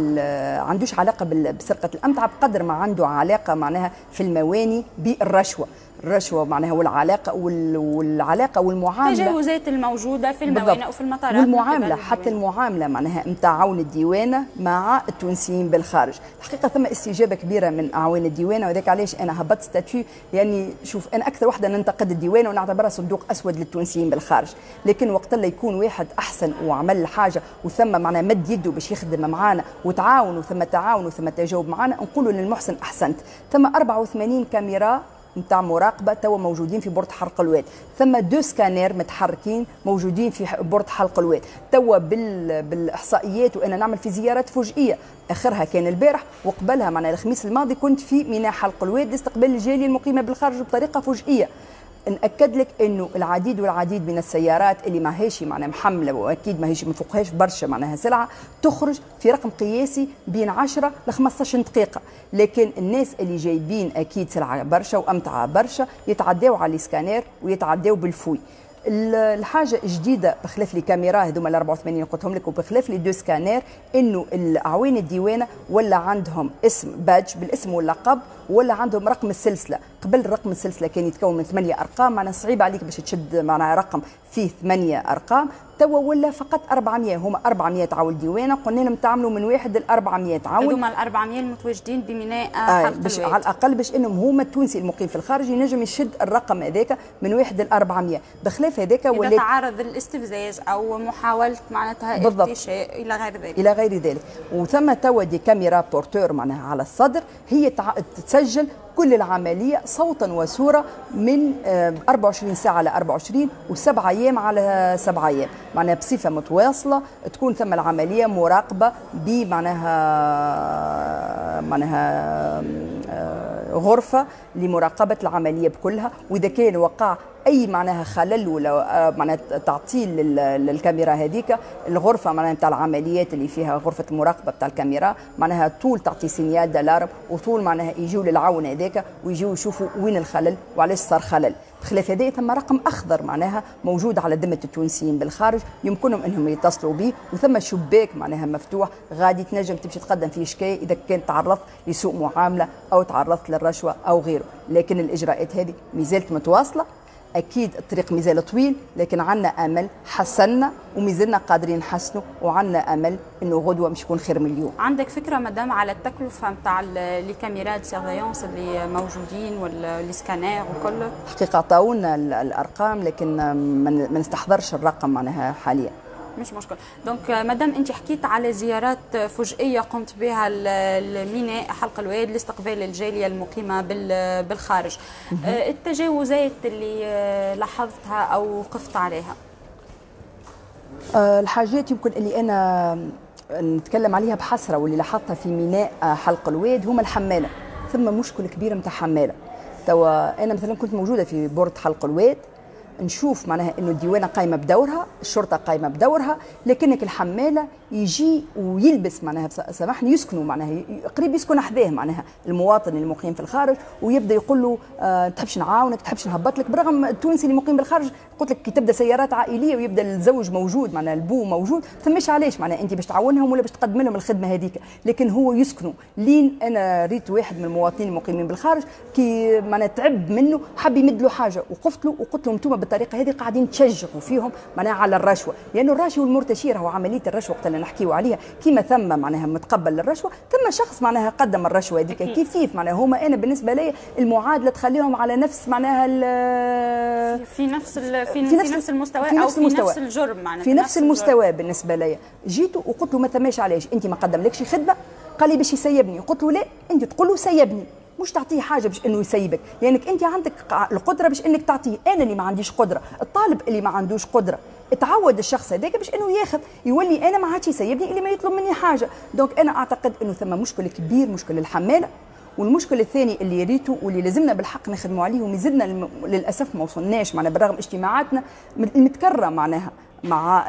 عندوش علاقه بسرقه الامتعه بقدر ما عنده علاقه معناها في المواني بالرشوه. الرشوه معناها والعلاقه والعلاقه والمعامله، التجاوزات الموجوده في الموانئ وفي المطارات، والمعامله حتى المعامله معناها نتاع عون الديوانه مع التونسيين بالخارج. الحقيقه ثم استجابه كبيره من اعوان الديوانه، وذاك علاش انا هبطت ستاتيو. لاني شوف انا اكثر وحده ننتقد الديوانه ونعتبرها صندوق اسود للتونسيين بالخارج، لكن وقت اللي يكون واحد احسن وعمل حاجه وثم معناها مد يده باش يخدم معانا وتعاون وثم تعاون وثم تجاوب معانا، نقولوا للمحسن احسنت. ثم أربعة وثمانين كاميرا نتاع مراقبه توا موجودين في بورت حلق الواد، ثم دو سكانير متحركين موجودين في بورت حلق الواد توا بال... بالاحصائيات. وانا نعمل في زيارات فجئيه، اخرها كان البارح وقبلها معنا الخميس الماضي كنت في ميناء حلق الواد لاستقبال الجاليه المقيمه بالخارج بطريقه فجئيه. نأكد لك انه العديد والعديد من السيارات اللي ماهيش معناها محمله واكيد ماهيش ما فوقهاش برشا معناها سلعه تخرج في رقم قياسي بين عشرة ل خمسطاش دقيقه، لكن الناس اللي جايبين اكيد سلعه برشا وامتعه برشا يتعداو على السكانير ويتعداو بالفوي. الحاجه الجديده بخلاف لي كاميرا هذوما ال أربعة وثمانين قلتهم لك وبخلاف لي دو سكانير انه الاعوان الديوانه ولا عندهم اسم بادج بالاسم واللقب ولا عندهم رقم السلسله. قبل رقم السلسله كان يتكون من ثمانيه ارقام، معناها صعيب عليك باش تشد معناها رقم فيه ثمانيه ارقام. توا ولا فقط أربعمائة، هما أربعمائة عول ديوانه، قلنا لهم تعملوا من واحد ل أربعمائة عول. هذوما ال أربعمائة المتواجدين بميناء آه حلقة باش الواد. على الاقل باش انهم هما التونسي المقيم في الخارج ينجم يشد الرقم هذاك من واحد ل أربعمائة. بخلاف هذاك إذا ولات تعرض الاستفزاز او محاوله معناتها ارتشاء الى غير ذلك. الى غير ذلك. وثم توا دي كاميرا بورتور معناها على الصدر، هي تسجل كل العمليه صوتا وصوره من أربعة وعشرين ساعه على أربعة وعشرين وسبعة ايام على سبعة ايام، معناها بصفه متواصله تكون ثم العمليه مراقبه بمعناها معناها غرفه لمراقبه العمليه بكلها. واذا كان وقع اي معناها خلل ولا معناها تعطيل للكاميرا هذيك، الغرفه معناها نتاع العمليات اللي فيها غرفه المراقبه نتاع الكاميرا معناها طول تعطي سينيال دالارم، وطول معناها يجيو للعون هذاك ويجيو يشوفوا وين الخلل وعلاش صار خلل. بخلاف هذا ثم رقم اخضر معناها موجود على ذمه التونسيين بالخارج يمكنهم انهم يتصلوا به، وثم شباك معناها مفتوح غادي تنجم تمشي تقدم فيه شكايه اذا كنت تعرضت لسوء معامله او تعرضت للرشوه او غيره. لكن الاجراءات هذه مازالت متواصله، اكيد الطريق مازال طويل، لكن عندنا امل حسنا ومازلنا قادرين نحسنوا، وعندنا امل انه غدوه مش يكون خير من اليوم. عندك فكره مدام على التكلفه نتاع لي كاميرات سيرفيونس اللي موجودين والسكانير وكله؟ حقيقه طاولنا الارقام لكن ما نستحضرش الرقم معناها حاليا. مش مشكل. دونك مادام انت حكيت على زيارات فجئيه قمت بها الميناء حلقه الواد لاستقبال الجاليه المقيمه بالخارج، التجاوزات اللي لاحظتها او وقفت عليها؟ الحاجات يمكن اللي انا نتكلم عليها بحسره واللي لاحظتها في ميناء حلقه الواد هما الحماله. ثم مشكل كبير نتاع حماله. توا انا مثلا كنت موجوده في بورد حلقه الواد، نشوف معناها انه الديوانه قايمه بدورها، الشرطه قايمه بدورها، لكنك الحماله يجي ويلبس معناها سامحني يسكنوا معناها قريب يسكن حذاه معناها المواطن المقيم في الخارج، ويبدا يقول له أه تحبش نعاونك تحبش نهبط لك، برغم التونسي اللي مقيم بالخارج قلت لك كي تبدا سيارات عائليه ويبدا الزوج موجود معناها البو موجود، فماش علاش معناها انت باش تعاونهم ولا باش تقدم لهم الخدمه هذيك، لكن هو يسكنوا. لين انا ريت واحد من المواطنين المقيمين بالخارج كي معناها تعب منه حب يمد له حاجه وقفت له وقلت له انتم بالطريقه هذه قاعدين تشجعوا فيهم معناها على الرشوه، لانه الراشي والمرتشي راهو عمليه الرشوه وقت اللي نحكيوا عليها كيما ثم معناها متقبل للرشوه ثم شخص معناها قدم الرشوه هذيك كيف كيف معناها هما. انا بالنسبه لي المعادله تخليهم على نفس معناها في نفس في, في نفس, نفس المستوى في او نفس في المستوى. نفس الجرم معناها في نفس المستوى بالنسبه لي. جيت وقلت له ما ثماش علاش انت ما قدملكش خدمه، قال لي باش يسيبني، قلت له لا انت تقول له سيبني مش تعطيه حاجه باش انه يسيبك، لانك يعني انت عندك القدره باش انك تعطيه، انا اللي ما عنديش قدره، الطالب اللي ما عندوش قدره، اتعود الشخص هذاك باش انه ياخذ يولي انا ما عادش يسيبني اللي ما يطلب مني حاجه. دونك انا اعتقد انه ثم مشكل كبير، مشكل الحماله. والمشكل الثاني اللي ريته واللي لازمنا بالحق نخدموا عليه ومازلنا للاسف ما وصلناش معناها برغم اجتماعاتنا المتكرره معناها مع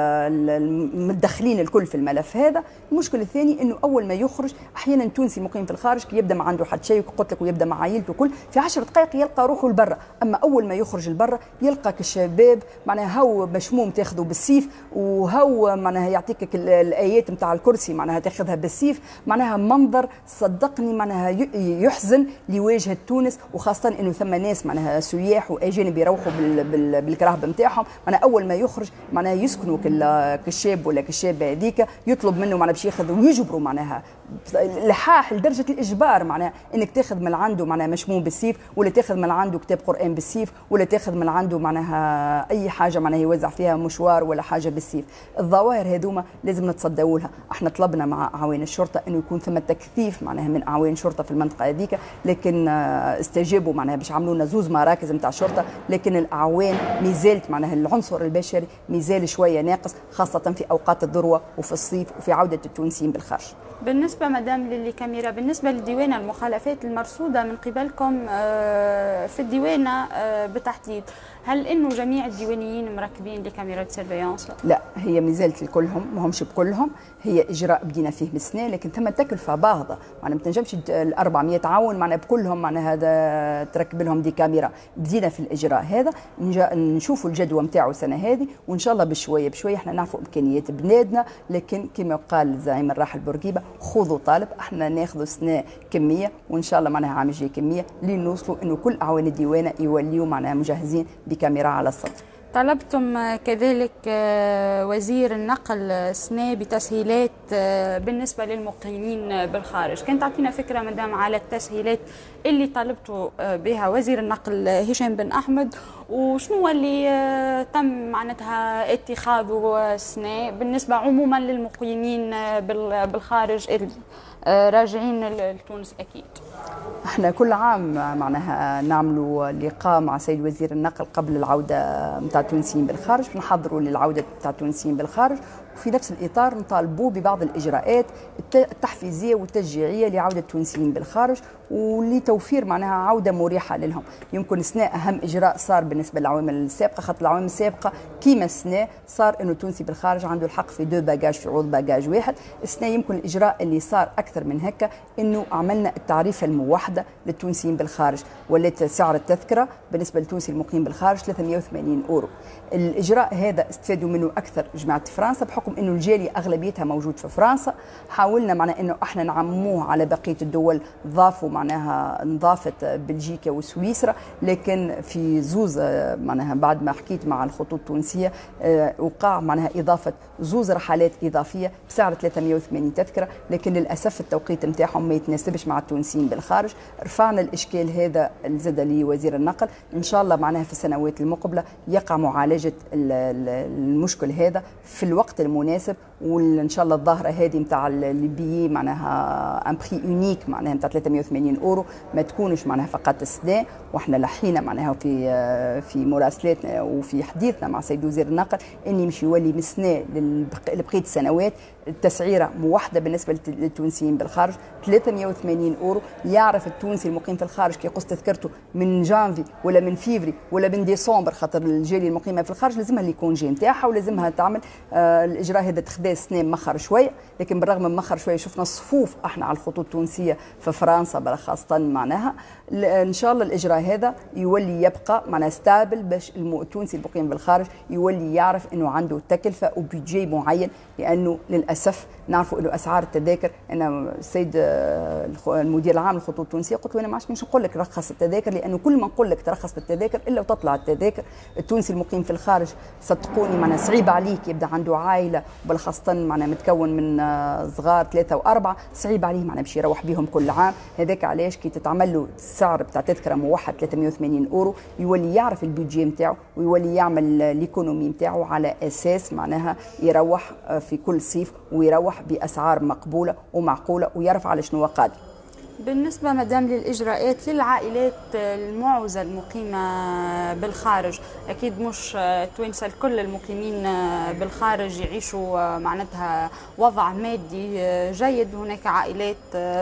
المتدخلين الكل في الملف هذا. المشكل الثاني انه اول ما يخرج احيانا تونسي مقيم في الخارج كي يبدا ما عنده حد شيء قلت لك ويبدا مع عائلته كل في عشر دقائق يلقى روحه لبرا، اما اول ما يخرج لبرا يلقاك الشباب معناها هو مشموم تاخذه بالسيف، وهو معناها يعطيك الايات نتاع الكرسي معناها تاخذها بالسيف، معناها منظر صدقني معناها يحزن لواجهه تونس، وخاصه انه ثم ناس معناها سياح واجانب يروحوا بالكراهب نتاعهم، معناها اول ما يخرج معناها يسكنوا كالشاب ولا كالشابه هذيك يطلب منه معناها باش ياخذ ويجبروا معناها لحاح لدرجه الاجبار معناها انك تاخذ من عنده معناها مشموم بالسيف، ولا تاخذ من عنده كتاب قران بالسيف، ولا تاخذ من عنده معناها اي حاجه معناها يوزع فيها مشوار ولا حاجه بالسيف. الظواهر هذوما لازم نتصدوا لها. احنا طلبنا مع اعوان الشرطه انه يكون ثم تكثيف معناها من اعوان شرطه في المنطقه هذيك، لكن استجابوا معناها باش عملوا لنا زوز مراكز نتاع شرطه، لكن الاعوان مازالت معناها العنصر البشري مازال شويه ناقص، خاصه في اوقات الذروه وفي الصيف وفي عوده التونسيين بالخارج. بالنسبه مدام للي كاميرا، بالنسبه لديوان المخالفات المرصوده من قبلكم في الديوانه بالتحديد، هل انه جميع الديوانيين مركبين لكاميرات سيرفيونس؟ لا، هي مازالت الكلهم، ما همش بكلهم، هي اجراء بدينا فيه بالسنه، لكن ثم تكلفه باهظه، معناها ما تنجمش ال أربعمائة عون معناها بكلهم معناها هذا تركب لهم دي كاميرا. بدينا في الاجراء هذا، نشوفوا الجدوى نتاعو السنه هذه، وان شاء الله بشويه بشويه احنا نعرفوا امكانيات بلادنا، لكن كما قال الزعيم الراحل بورقيبه خذوا طالب، احنا ناخذوا سنه كميه وان شاء الله معناها عام الجاي كميه لين نوصلوا انه كل اعوان الديوانه يوليوا معناها مجهزين بكاميرا على السطح. طلبتم كذلك وزير النقل سنة بتسهيلات بالنسبة للمقيمين بالخارج، كان تعطينا فكرة مدام على التسهيلات اللي طلبتوا بها وزير النقل هشام بن أحمد، وشنو اللي تم معناتها اتخاذه سنة بالنسبة عموما للمقيمين بالخارج راجعين لتونس. أكيد احنا كل عام معناها نعملوا لقاء مع سيد وزير النقل قبل العوده نتاع التونسيين بالخارج، نحضروا للعوده نتاع التونسيين بالخارج، وفي نفس الاطار نطالبوا ببعض الاجراءات التحفيزيه والتشجيعيه لعوده التونسيين بالخارج ولتوفير معناها عوده مريحه لهم. يمكن السنه اهم اجراء صار بالنسبه للعوامل السابقه، خاطر العوامل السابقه كيما السنه صار انه التونسي بالخارج عنده الحق في دو باجاج في عوض باجاج واحد. السنه يمكن الاجراء اللي صار اكثر من هكا انه عملنا التعريفه الموحده للتونسيين بالخارج، ولات سعر التذكره بالنسبه للتونسي المقيم بالخارج ثلاثمئة وثمانين اورو. الاجراء هذا استفادوا منه اكثر جماعه فرنسا بحكم انه الجاليه اغلبيتها موجود في فرنسا. حاولنا معناها انه احنا نعموه على بقيه الدول، ضافوا معناها نضافت بلجيكا وسويسرا، لكن في زوز معناها بعد ما حكيت مع الخطوط التونسيه وقع معناها اضافه زوز رحلات اضافيه بسعر ثلاثمئة وثمانين تذكره، لكن للاسف التوقيت نتاعهم ما يتناسبش مع التونسيين بالخارج. رفعنا الاشكال هذا زاد لوزير النقل، ان شاء الله معناها في السنوات المقبله يقع معالجه المشكل هذا في الوقت المناسب، وان شاء الله الظاهره هذه نتاع البيي معناها ان بري اونيك معناها نتاع ثلاثمئة وثمانين اورو ما تكونش معناها فقط السنه. واحنا لحينا معناها في في مراسلاتنا وفي حديثنا مع سيد وزير النقل ان يمشي يولي من سنه لبقيه السنوات التسعيره موحده بالنسبه للتونسيين بالخارج ثلاثمئة وثمانين اورو. يعرف التونسي المقيم في الخارج كي يقص تذكرته من جانفي ولا من فيفري ولا من ديسمبر، خاطر الجاليه المقيمه في الخارج لازمها اللي يكون جي نتاعها ولازمها تعمل آه الاجراء هذا تخدا سنه مخر شويه، لكن بالرغم من مخر شويه شفنا صفوف احنا على الخطوط التونسيه في فرنسا خاصه معناها. ان شاء الله الاجراء هذا يولي يبقى معناها ستابل باش التونسي المقيم بالخارج يولي يعرف انه عنده تكلفه وبيجي معين، لانه للاسف نعرفوا انه اسعار التذاكر. انا السيد المدير العام للخطوط التونسيه قلت له انا ما عادش مش نقول لك رخص التذاكر، لانه كل ما نقول لك ترخص بالتذاكر الا وتطلع التذاكر. التونسي المقيم في الخارج صدقوني معناها صعيب عليك يبدا عنده عائله وبالخاصه معناها متكون من صغار ثلاثه واربعه، صعيب عليه معناها باش يروح بهم كل عام. هذاك علاش كي تتعمل له السعر بتاع تذكره موحد ثلاثمئة وثمانين اورو يولي يعرف البيدجي نتاعو ويولي يعمل ليكونومي نتاعو على اساس معناها يروح في كل صيف ويروح باسعار مقبوله ومعقوله ويعرف على شنو قادر. بالنسبة مدام للإجراءات للعائلات المعوزة المقيمة بالخارج، أكيد مش توانسة الكل المقيمين بالخارج يعيشوا معناتها وضع مادي جيد، هناك عائلات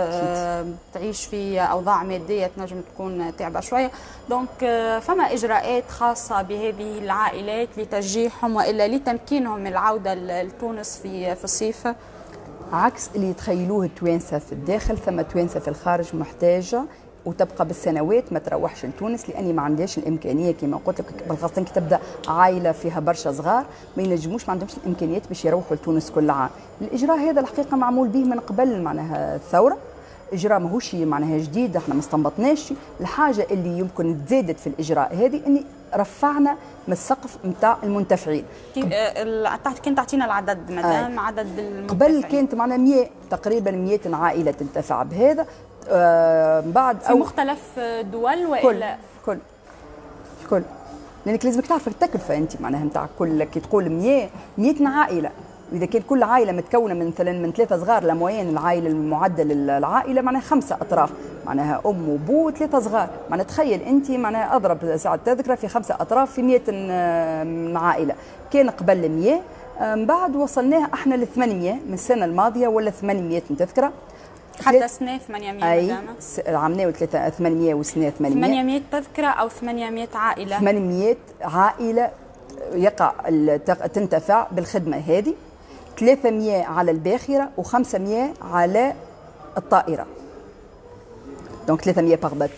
تعيش في أوضاع مادية تنجم تكون تعبة شوية، دونك فما إجراءات خاصة بهذه العائلات لتشجيعهم وإلا لتمكينهم من العودة لتونس في في الصيف؟ عكس اللي يتخيلوه التوانسه في الداخل، ثم توانسه في الخارج محتاجه وتبقى بالسنوات ما تروحش لتونس، لاني ما عندهاش الامكانيه كما قلت لك، بالخاصه كي تبدا عائله فيها برشا صغار ما ينجموش، ما عندهمش الامكانيات باش يروحوا لتونس كل عام. الاجراء هذا الحقيقه معمول به من قبل معناها الثوره، اجراء ماهوش معناها جديد، احنا ما استنبطناش. الحاجه اللي يمكن تزادت في الاجراء هذه اني رفعنا من السقف نتاع المنتفعين. كنت تعطينا العدد مدام؟ آه. عدد المنتفعين قبل كانت معنا مئة تقريبا مئة عائله تنتفع بهذا. آه بعد في مختلف دول والا كل كل لانك لازمك تعرف التكلفه انت معناها نتاع كل كي تقول مئة مئة عائله، واذا كان كل عائله متكونه من مثلا من ثلاثه صغار لموين العائله المعدل العائله معناها خمسه اطراف، معناها ام وبو وثلاثه صغار، معناها تخيل انت معناها اضرب سعه التذكره في خمسه اطراف في مئة من عائله. كان قبل مئة، من بعد وصلناها احنا ل ثمانمئة من السنه الماضيه ولا ثمانمئة من تذكره حتى سنه ثمانمئة. اي عملنا ثلاثه ثمانمئة وسنه ثمانمئة ثمانمئة تذكره او ثمانمئة عائله. ثمانمئة عائله يقع تنتفع بالخدمه هذه، ثلاثمئة على الباخره وخمسمئة على الطائره، دونك ثلاثمئة باغ باتو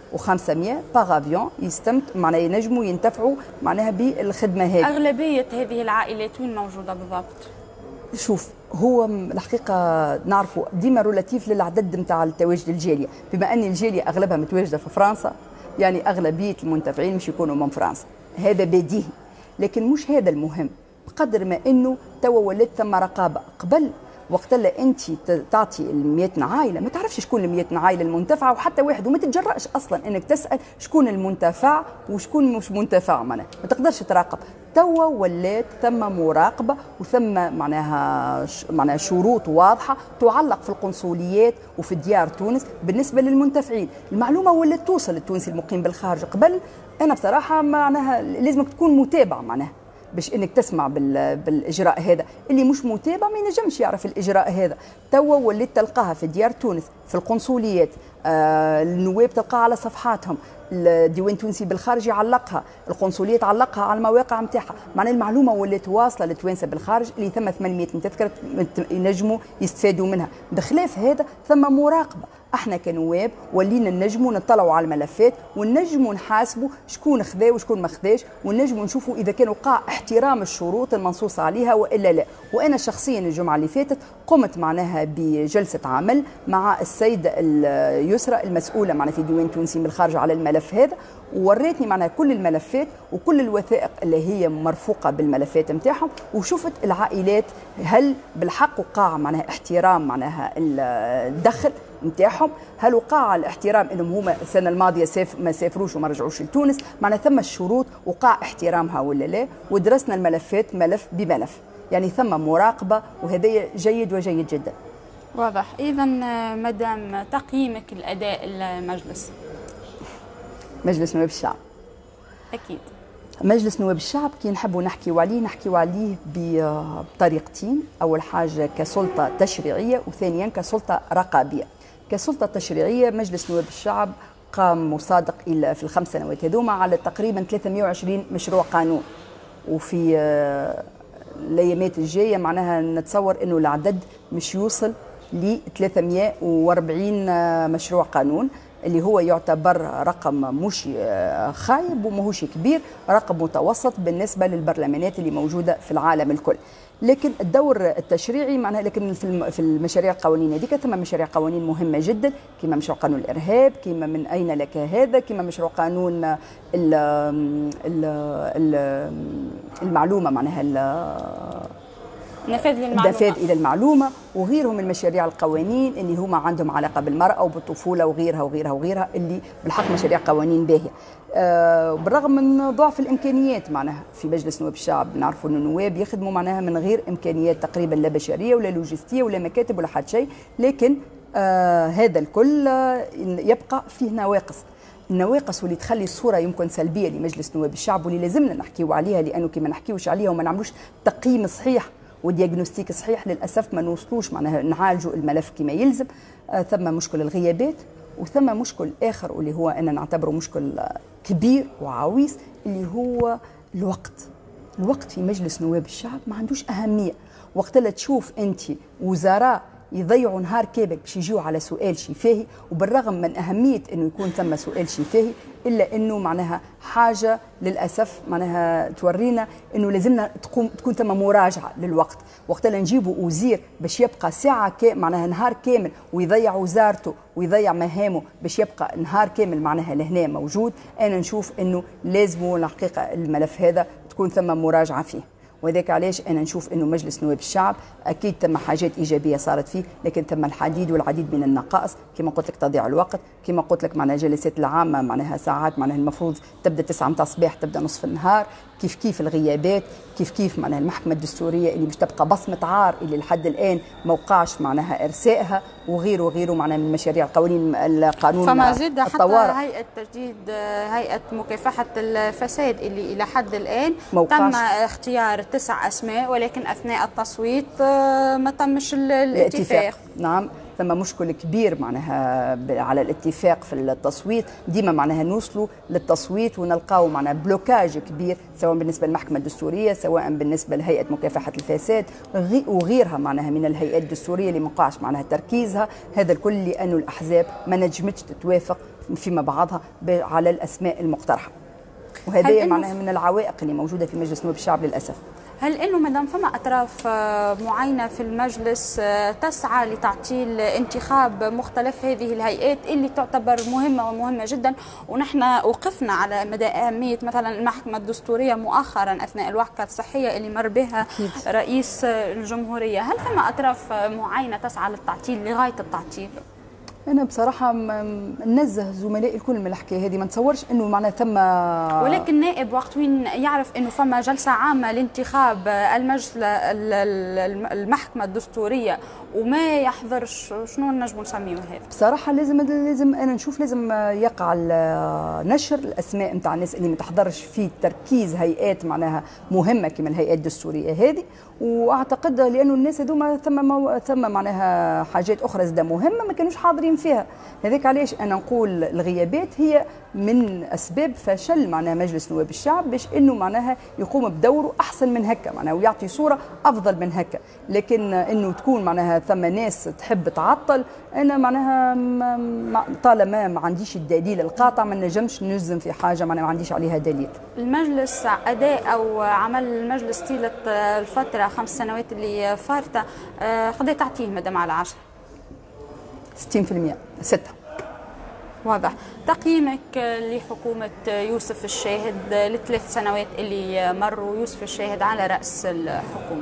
وخمسمائة باغ افيون يستمت معناها ينجموا ينتفعوا معناها بالخدمه هذه. اغلبيه هذه العائلات وين موجوده بالضبط؟ شوف هو الحقيقه نعرفوا ديما رولاتيف للعدد نتاع التواجد الجاليه، بما ان الجاليه اغلبها متواجده في فرنسا يعني اغلبيه المنتفعين مش يكونوا من فرنسا، هذا بديهي، لكن مش هذا المهم بقدر ما انه توا ولات ثم رقابه. قبل وقت اللي انت تعطي ال مئة عائله ما تعرفش شكون ال مئة عائله المنتفعه وحتى واحد، وما تتجرأش اصلا انك تسال شكون المنتفع وشكون مش منتفع، معناها ما تقدرش تراقب. توا ولات ثم مراقبه وثم معناها معناها شروط واضحه تعلق في القنصليات وفي ديار تونس بالنسبه للمنتفعين. المعلومه ولات توصل للتونسي المقيم بالخارج. قبل انا بصراحه معناها لازمك تكون متابع معناها باش انك تسمع بالاجراء هذا، اللي مش متابع ما ينجمش يعرف الاجراء هذا. توا وليت تلقاها في ديار تونس في القنصليات، آه النواب تلقاها على صفحاتهم، الديوان التونسي بالخارج يعلقها، القنصليه تعلقها على المواقع نتاعها، معناها المعلومه ولات واصله للتوانسه بالخارج اللي ثم ثمانمائة من تذكره ينجموا يستفادوا منها. بخلاف هذا ثم مراقبه، احنا كنواب ولينا نجموا نطلعوا على الملفات ونجموا نحاسبوا شكون خذا وشكون ما خذاش، ونجموا نشوفوا اذا كان وقع احترام الشروط المنصوص عليها والا لا. وانا شخصيا الجمعه اللي فاتت قمت معناها بجلسه عمل مع السيده يسرى المسؤوله معنا في الديوان التونسي بالخارج على الملف هذا، ووريتني معناها كل الملفات وكل الوثائق اللي هي مرفوقه بالملفات نتاعهم، وشفت العائلات هل بالحق وقع معناها احترام معناها الدخل نتاعهم، هل وقع الاحترام انهم هما السنه الماضيه ساف ما سافروش وما رجعوش لتونس، معناها ثم الشروط وقع احترامها ولا لا، ودرسنا الملفات ملف بملف، يعني ثم مراقبه وهذا جيد وجيد جدا. واضح. اذا مدام تقييمك الاداء المجلس؟ مجلس نواب الشعب اكيد مجلس نواب الشعب كي نحبوا نحكيوا عليه نحكيوا عليه بطريقتين، اول حاجه كسلطه تشريعيه وثانيا كسلطه رقابيه. كسلطه تشريعيه مجلس نواب الشعب قام مصادق الى في الخمس سنوات هذوما على تقريبا ثلاثمائة وعشرين مشروع قانون، وفي الايامات الجايه معناها نتصور انه العدد مش يوصل ل ثلاثمائة وأربعين مشروع قانون، اللي هو يعتبر رقم مش خايب وماهوش كبير، رقم متوسط بالنسبه للبرلمانات اللي موجوده في العالم الكل. لكن الدور التشريعي معناها لكن في المشاريع القوانين هذيك ثم مشاريع قوانين مهمه جدا، كما مشروع قانون الارهاب، كما من اين لك هذا، كما مشروع قانون ال ال ال المعلومه معناها نفاذ للمعلومة، نفاذ الى المعلومه، وغيرهم من مشاريع القوانين اللي هما عندهم علاقه بالمراه وبالطفوله وغيرها وغيرها وغيرها اللي بالحق مشاريع قوانين باهيه. آه بالرغم من ضعف الامكانيات معناها في مجلس نواب الشعب، نعرفوا ان النواب يخدموا معناها من غير امكانيات تقريبا لا بشريه ولا لوجستيه ولا مكاتب ولا حد شيء، لكن آه هذا الكل آه يبقى فيه نواقص. النواقص واللي تخلي الصوره يمكن سلبيه لمجلس نواب الشعب واللي لازمنا نحكيوا عليها، لانه كي ما نحكيوش عليها وما نعملوش تقييم صحيح ودياغنوستيك صحيح للاسف ما نوصلوش معناها نعالجوا الملف كما يلزم. آه ثم مشكل الغيابات، وثم مشكل اخر واللي هو انا نعتبره مشكل كبير وعويص اللي هو الوقت. الوقت في مجلس نواب الشعب ما عندوش اهميه. وقت اللي تشوف انت وزراء يضيعوا نهار كامل باش يجيو على سؤال شفاهي، وبالرغم من اهميه انه يكون ثم سؤال شفاهي الا انه معناها حاجه للاسف معناها تورينا انه لازمنا تقوم تكون ثم مراجعه للوقت. وقت اللي نجيبوا وزير باش يبقى ساعه كامل معناها نهار كامل ويضيع وزارته ويضيع مهامه باش يبقى نهار كامل معناها لهنا موجود، انا نشوف انه لازم الحقيقه الملف هذا تكون ثم مراجعه فيه. وذاك علاش انا نشوف انه مجلس نواب الشعب اكيد ثم حاجات ايجابيه صارت فيه، لكن ثم العديد والعديد من النقائص، كما قلت لك تضييع الوقت، كما قلت لك معناها الجلسات العامه معناها ساعات معناها المفروض تبدا تسعة متاع الصباح تبدا نصف النهار، كيف كيف الغيابات، كيف كيف معناها المحكمه الدستوريه اللي باش تبقى بصمه عار اللي لحد الان ما وقعش معناها ارسائها، وغيره وغيره معناها من مشاريع القوانين القانون فما زاد حتى الطوارئ. هيئه تجديد هيئه مكافحه الفساد اللي الى حد الان موقعش. تم اختيار تسع اسماء، ولكن اثناء التصويت ما تمش الاتفاق. نعم ثم مشكل كبير معناها على الاتفاق في التصويت، ديما معناها نوصلوا للتصويت ونلقاو معناها بلوكاج كبير سواء بالنسبه للمحكمه الدستوريه سواء بالنسبه لهيئه مكافحه الفساد وغيرها معناها من الهيئات الدستوريه اللي ما وقعش معناها تركيزها، هذا الكل لانه الاحزاب ما نجمتش تتوافق فيما بعضها على الاسماء المقترحه. وهذا معناها من العوائق اللي موجوده في مجلس نواب الشعب للاسف. هل انه مادام فما اطراف معينه في المجلس تسعى لتعطيل انتخاب مختلف هذه الهيئات اللي تعتبر مهمه ومهمه جدا، ونحن وقفنا على مدى اهميه مثلا المحكمه الدستوريه مؤخرا اثناء الوعكه الصحيه اللي مر بها رئيس الجمهوريه، هل فما اطراف معينه تسعى للتعطيل لغايه التعطيل؟ أنا بصراحة ننزه زملائي الكل من الحكاية هذه، ما نتصورش إنه معناها ثم. ولكن النائب وقت وين يعرف إنه فما جلسة عامة لانتخاب المجلس المحكمة الدستورية وما يحضرش، شنو نجم نسميه هذا؟ بصراحة لازم لازم أنا نشوف لازم يقع نشر الأسماء نتاع الناس اللي ما تحضرش في تركيز هيئات معناها مهمة كما الهيئات الدستورية هذه، واعتقد لانه الناس هذوما ثم مو... ثم معناها حاجات اخرى زاده مهمه ما كانوش حاضرين فيها. هذاك علاش انا نقول الغيابات هي من اسباب فشل معناها مجلس نواب الشعب باش انه معناها يقوم بدوره احسن من هكا معناها ويعطي صوره افضل من هكا. لكن انه تكون معناها ثم ناس تحب تعطل، انا معناها طالما ما عنديش الدليل القاطع ما نجمش نجزم في حاجه معناها ما عنديش عليها دليل. المجلس اداء او عمل المجلس طيله الفتره خمس سنوات اللي فاتت قد تعطيه مدام على عشرة؟ ستين بالمئة، ستة. واضح. تقييمك لحكومة يوسف الشاهد للثلاث سنوات اللي مروا يوسف الشاهد على رأس الحكومة؟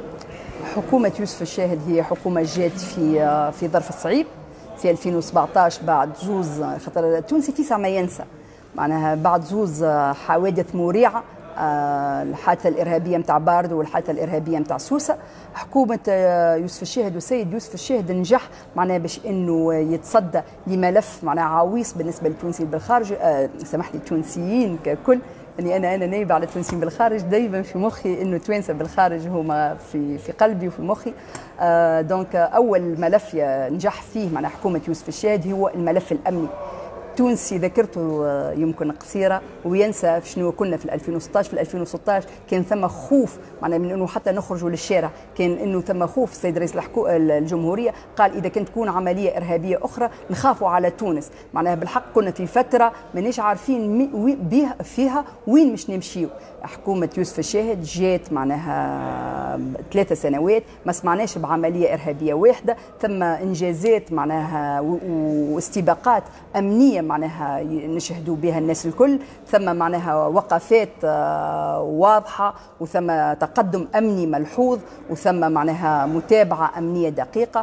حكومة يوسف الشاهد هي حكومة جات في في ظرف صعيب في ألفين وسبعطاش بعد زوز، خاطر التونسي تيسع ما ينسى معناها بعد زوز حوادث مريعة، الحادثة الإرهابية متاع باردو والحادثة الإرهابية متاع سوسة. حكومة يوسف الشاهد والسيد يوسف الشاهد نجح معناها باش انه يتصدى لملف معناها عويص بالنسبة للتونسيين بالخارج، أه سامح لي التونسيين ككل، اني انا انا نايبه على التونسيين بالخارج، دائما في مخي انه التوانسه بالخارج هما في في قلبي وفي مخي. آه دونك اول ملف نجح فيه معناها حكومة يوسف الشاهد هو الملف الأمني. تونسي ذاكرته يمكن قصيره وينسى شنو كنا في ألفين وستطاش. في ألفين وستطاش كان ثم خوف معناها من انه حتى نخرجوا للشارع، كان انه ثم خوف. السيد رئيس الجمهوريه قال اذا كانت تكون عمليه ارهابيه اخرى نخافوا على تونس، معناها بالحق كنا في فتره مانيش عارفين بيها فيها وين مش نمشيو. حكومه يوسف الشاهد جات معناها ثلاثة سنوات ما سمعناش بعمليه ارهابيه واحده، ثم انجازات معناها واستباقات امنيه معناها نشهدوا بها الناس الكل، ثم معناها وقفات واضحة، وثم تقدم أمني ملحوظ، وثم معناها متابعة أمنية دقيقة،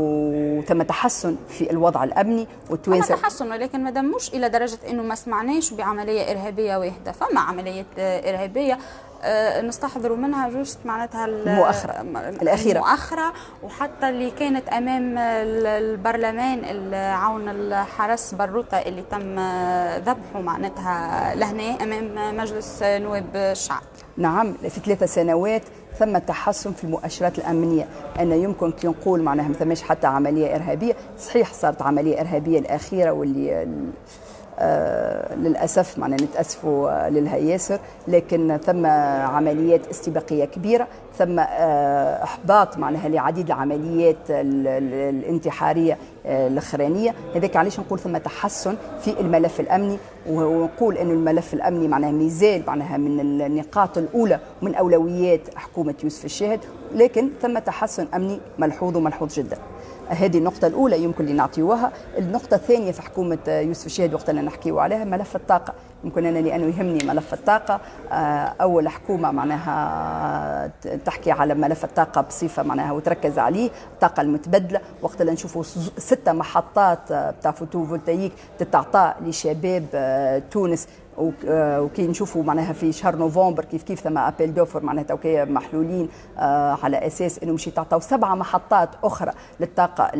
وثم تحسن في الوضع الأمني. والتوانسة تحسن، ولكن مادام مش إلى درجة إنه ما سمعناش بعملية إرهابية واحدة، فما عمليات إرهابية أه نستحضروا منها جوست معناتها المؤخرة الأخيرة المؤخرة، وحتى اللي كانت أمام البرلمان عون الحرس بروطة اللي تم ذبحه معناتها لهنا أمام مجلس نواب الشعب. نعم، في ثلاثة سنوات ثم تحسن في المؤشرات الأمنية. أنا يمكن كي نقول معناها ما ثماش حتى عملية إرهابية، صحيح صارت عملية إرهابية الأخيرة واللي آه للأسف معنا نتأسفوا لها ياسر، لكن ثم عمليات استباقية كبيرة، ثم آه إحباط معناها لعديد العمليات الانتحارية آه الأخرانية. هذاك علاش نقول ثم تحسن في الملف الأمني، ونقول أن الملف الأمني معناها ميزال معناها من النقاط الأولى ومن أولويات حكومة يوسف الشاهد، لكن ثم تحسن أمني ملحوظ وملحوظ جدا. هذه النقطة الأولى يمكن اللي نعطيوها. النقطة الثانية في حكومة يوسف الشاهد وقت اللي نحكيو عليها ملف الطاقة. يمكن أنا لأنه يهمني ملف الطاقة، أول حكومة معناها تحكي على ملف الطاقة بصفة معناها وتركز عليه، الطاقة المتبدلة. وقت اللي نشوفوا ستة محطات بتاع فوتوفولتايك تتعطى لشباب تونس، وكي نشوفوا معناها في شهر نوفمبر كيف كيف ثم ابيل دوفر معناها توكيه محلولين آه على اساس انه مش يتعطوا سبعه محطات اخرى للطاقه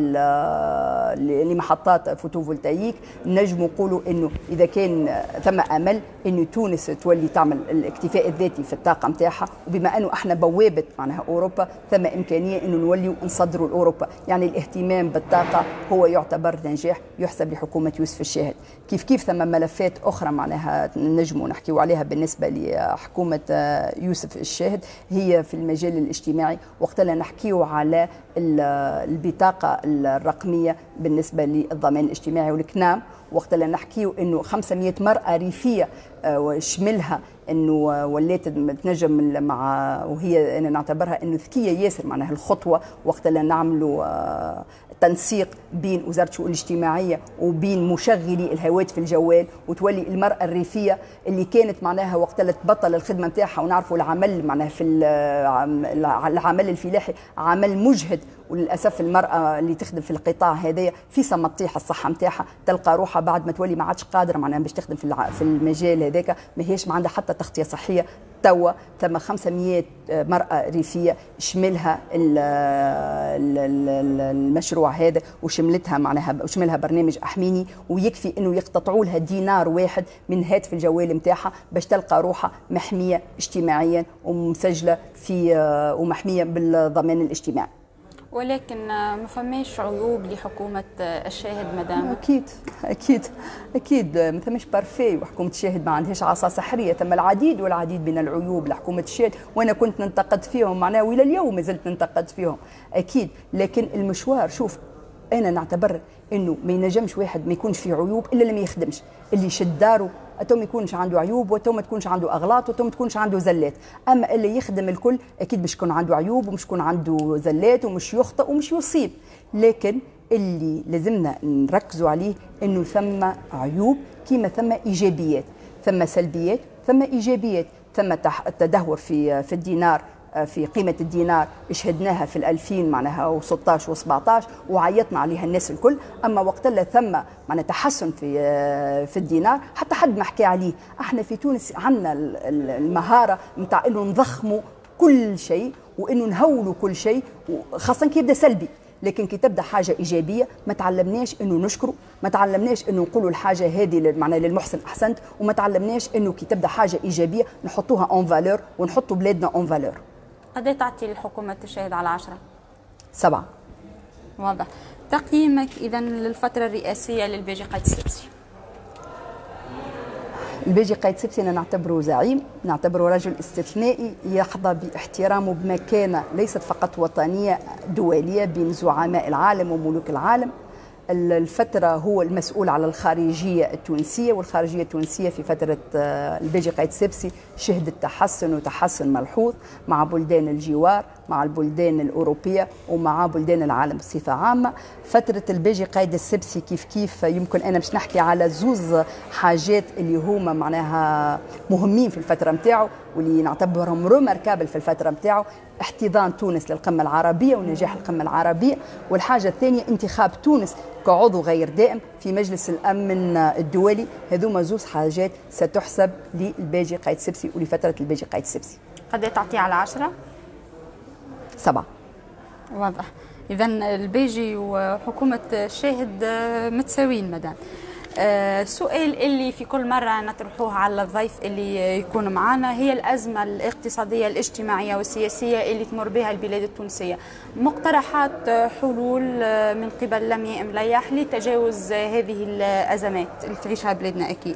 لمحطات فوتوفولتايك. نجم نقولوا انه اذا كان ثم امل انه تونس تولي تعمل الاكتفاء الذاتي في الطاقه نتاعها، وبما انه احنا بوابه معناها اوروبا ثم امكانيه انه نوليو نصدروا لاوروبا. يعني الاهتمام بالطاقه هو يعتبر نجاح يحسب لحكومه يوسف الشاهد. كيف كيف ثم ملفات اخرى معناها نجموا نحكيوا عليها بالنسبه لحكومه يوسف الشاهد، هي في المجال الاجتماعي. وقت اللي نحكيوا على البطاقه الرقميه بالنسبه للضمان الاجتماعي والكنام، وقت اللي نحكيو انه خمسمائة مرأة ريفية وشملها انه ولات تنجم مع، وهي انا نعتبرها انه ذكيه ياسر معناها الخطوه وقت اللي نعملوا تنسيق بين وزاره الشؤون الاجتماعيه وبين مشغلي الهواتف الجوال، وتولي المراه الريفيه اللي كانت معناها وقت اللي تبطل الخدمه نتاعها، ونعرفوا العمل معناها في العمل الفلاحي عمل مجهد، وللاسف المراه اللي تخدم في القطاع هذايا في سما تطيح الصحه نتاعها، تلقى روحها بعد ما تولي ما عادش قادره معناها باش تخدم في في المجال هذاك، ماهيش ما عندها حتى تغطيه صحيه. توا ثم خمسمائة مرأة ريفية شملها المشروع هذا وشملتها معناها وشملها برنامج أحميني، ويكفي انه يقتطعوا لها دينار واحد من هاتف الجوال نتاعها باش تلقى روحها محمية اجتماعيا ومسجلة في ومحمية بالضمان الاجتماعي. ولكن ما فماش عيوب لحكومة الشاهد مدام؟ أكيد أكيد أكيد ما فماش بارفي، وحكومة الشاهد ما عندهاش عصا سحرية، ثم العديد والعديد من العيوب لحكومة الشاهد، وأنا كنت ننتقد فيهم معناها وإلى اليوم ما زلت ننتقد فيهم أكيد، لكن المشوار شوف أنا نعتبر إنه ما ينجمش واحد ما يكونش فيه عيوب إلا اللي ما يخدمش، اللي يشد داره أتو ما يكونش عنده عيوب، وأتو ما تكونش عنده أغلاط، وأتو ما تكونش عنده زلات، أما اللي يخدم الكل أكيد باش يكون عنده عيوب ومش يكون عنده زلات ومش يخطئ ومش يصيب، لكن اللي لازمنا نركزوا عليه إنه ثم عيوب كيما ثم إيجابيات، ثم سلبيات ثم إيجابيات، ثم التدهور في في الدينار، في قيمة الدينار شهدناها في الألفين معناها وستة عشر وسبعة عشر وعيطنا عليها الناس الكل، أما وقت لا ثم معناها تحسن في في الدينار حتى حد ما حكى عليه. احنا في تونس عندنا المهارة نتاع إنه نضخموا كل شيء وإنه نهولوا كل شيء، خاصة كي يبدأ سلبي، لكن كي تبدا حاجه ايجابيه ما تعلمناش انه نشكره، ما تعلمناش انه نقولوا الحاجه هذه معناها للمحسن احسنت، وما تعلمناش انه كي تبدا حاجه ايجابيه نحطوها اون فالور ونحطوا بلادنا اون فالور. قد تعطي لحكومة الشاهد على عشرة؟ سبعة. واضح. تقييمك إذا للفترة الرئاسية للباجي قايد السبسي؟ الباجي قايد السبسي أنا نعتبره زعيم، نعتبره رجل استثنائي يحظى باحترامه بمكانة ليست فقط وطنية دولية بين زعماء العالم وملوك العالم. الفترة هو المسؤول على الخارجية التونسية، والخارجية التونسية في فترة الباجي قايد السبسي شهدت تحسن وتحسن ملحوظ مع بلدان الجوار، مع البلدان الأوروبية ومع بلدان العالم بصفة عامة. فترة الباجي قايد السبسي كيف كيف يمكن أنا مش نحكي على زوز حاجات اللي هما معناها مهمين في الفترة متاعه واللي نعتبرهم روماركابل في الفترة متاعه: احتضان تونس للقمة العربية ونجاح القمة العربية، والحاجة الثانية انتخاب تونس كعضو غير دائم في مجلس الأمن الدولي. هذوما زوز حاجات ستحسب للباجي قايد السبسي ولفترة الباجي قايد السبسي. قد تعطيه على عشرة؟ سبعة. واضح. إذا الباجي وحكومة الشاهد متساويين مدام. السؤال آه اللي في كل مرة نطرحوه على الضيف اللي يكون معنا هي الأزمة الاقتصادية الاجتماعية والسياسية اللي تمر بها البلاد التونسية. مقترحات حلول من قبل لمياء مليح لتجاوز هذه الأزمات اللي تعيشها بلادنا أكيد؟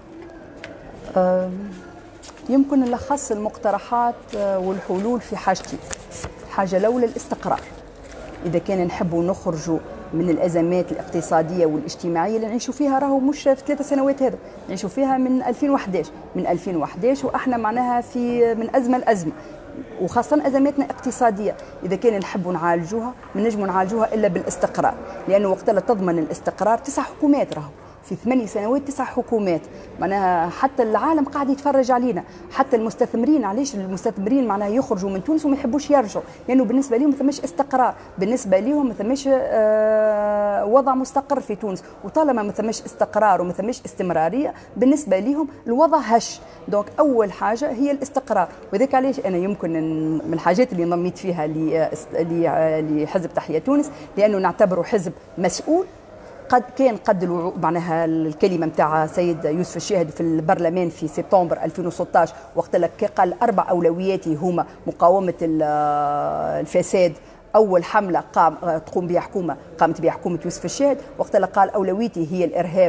آه يمكن نلخص المقترحات والحلول في حاجتين. الحاجة الأولى الاستقرار. إذا كان نحبوا نخرجوا من الأزمات الاقتصادية والاجتماعية اللي نعيشوا فيها، راهو مش في ثلاثة سنوات، هذا نعيشوا فيها من ألفين وأحد عشر من ألفين وأحد عشر وإحنا معناها في من أزمة لأزمة، وخاصة أزماتنا اقتصادية. إذا كان نحبوا نعالجوها ما نجموا نعالجوها إلا بالاستقرار، لأنه وقت لا تضمن الاستقرار تسع حكومات راهو في ثمانية سنوات تسع حكومات، معناها حتى العالم قاعد يتفرج علينا، حتى المستثمرين. علاش المستثمرين معناها يخرجوا من تونس وما يحبوش يرجعوا؟ لانه بالنسبه لهم ما ثماش استقرار، بالنسبه لهم ما ثماش آه وضع مستقر في تونس، وطالما ما ثماش استقرار وما ثماش استمراريه بالنسبه لهم الوضع هش. دونك اول حاجه هي الاستقرار، وذاك علاش انا يمكن من الحاجات اللي نضميت فيها لحزب تحيا تونس، لانه نعتبره حزب مسؤول. قد كان قد معناها الكلمه نتاع سيد يوسف الشاهد في البرلمان في سبتمبر ألفين وستة عشر وقت قال اربع اولوياتي هما مقاومه الفساد. اول حمله قام تقوم بها حكومه قامت بها حكومه يوسف الشاهد، وقت قال اولويتي هي الارهاب،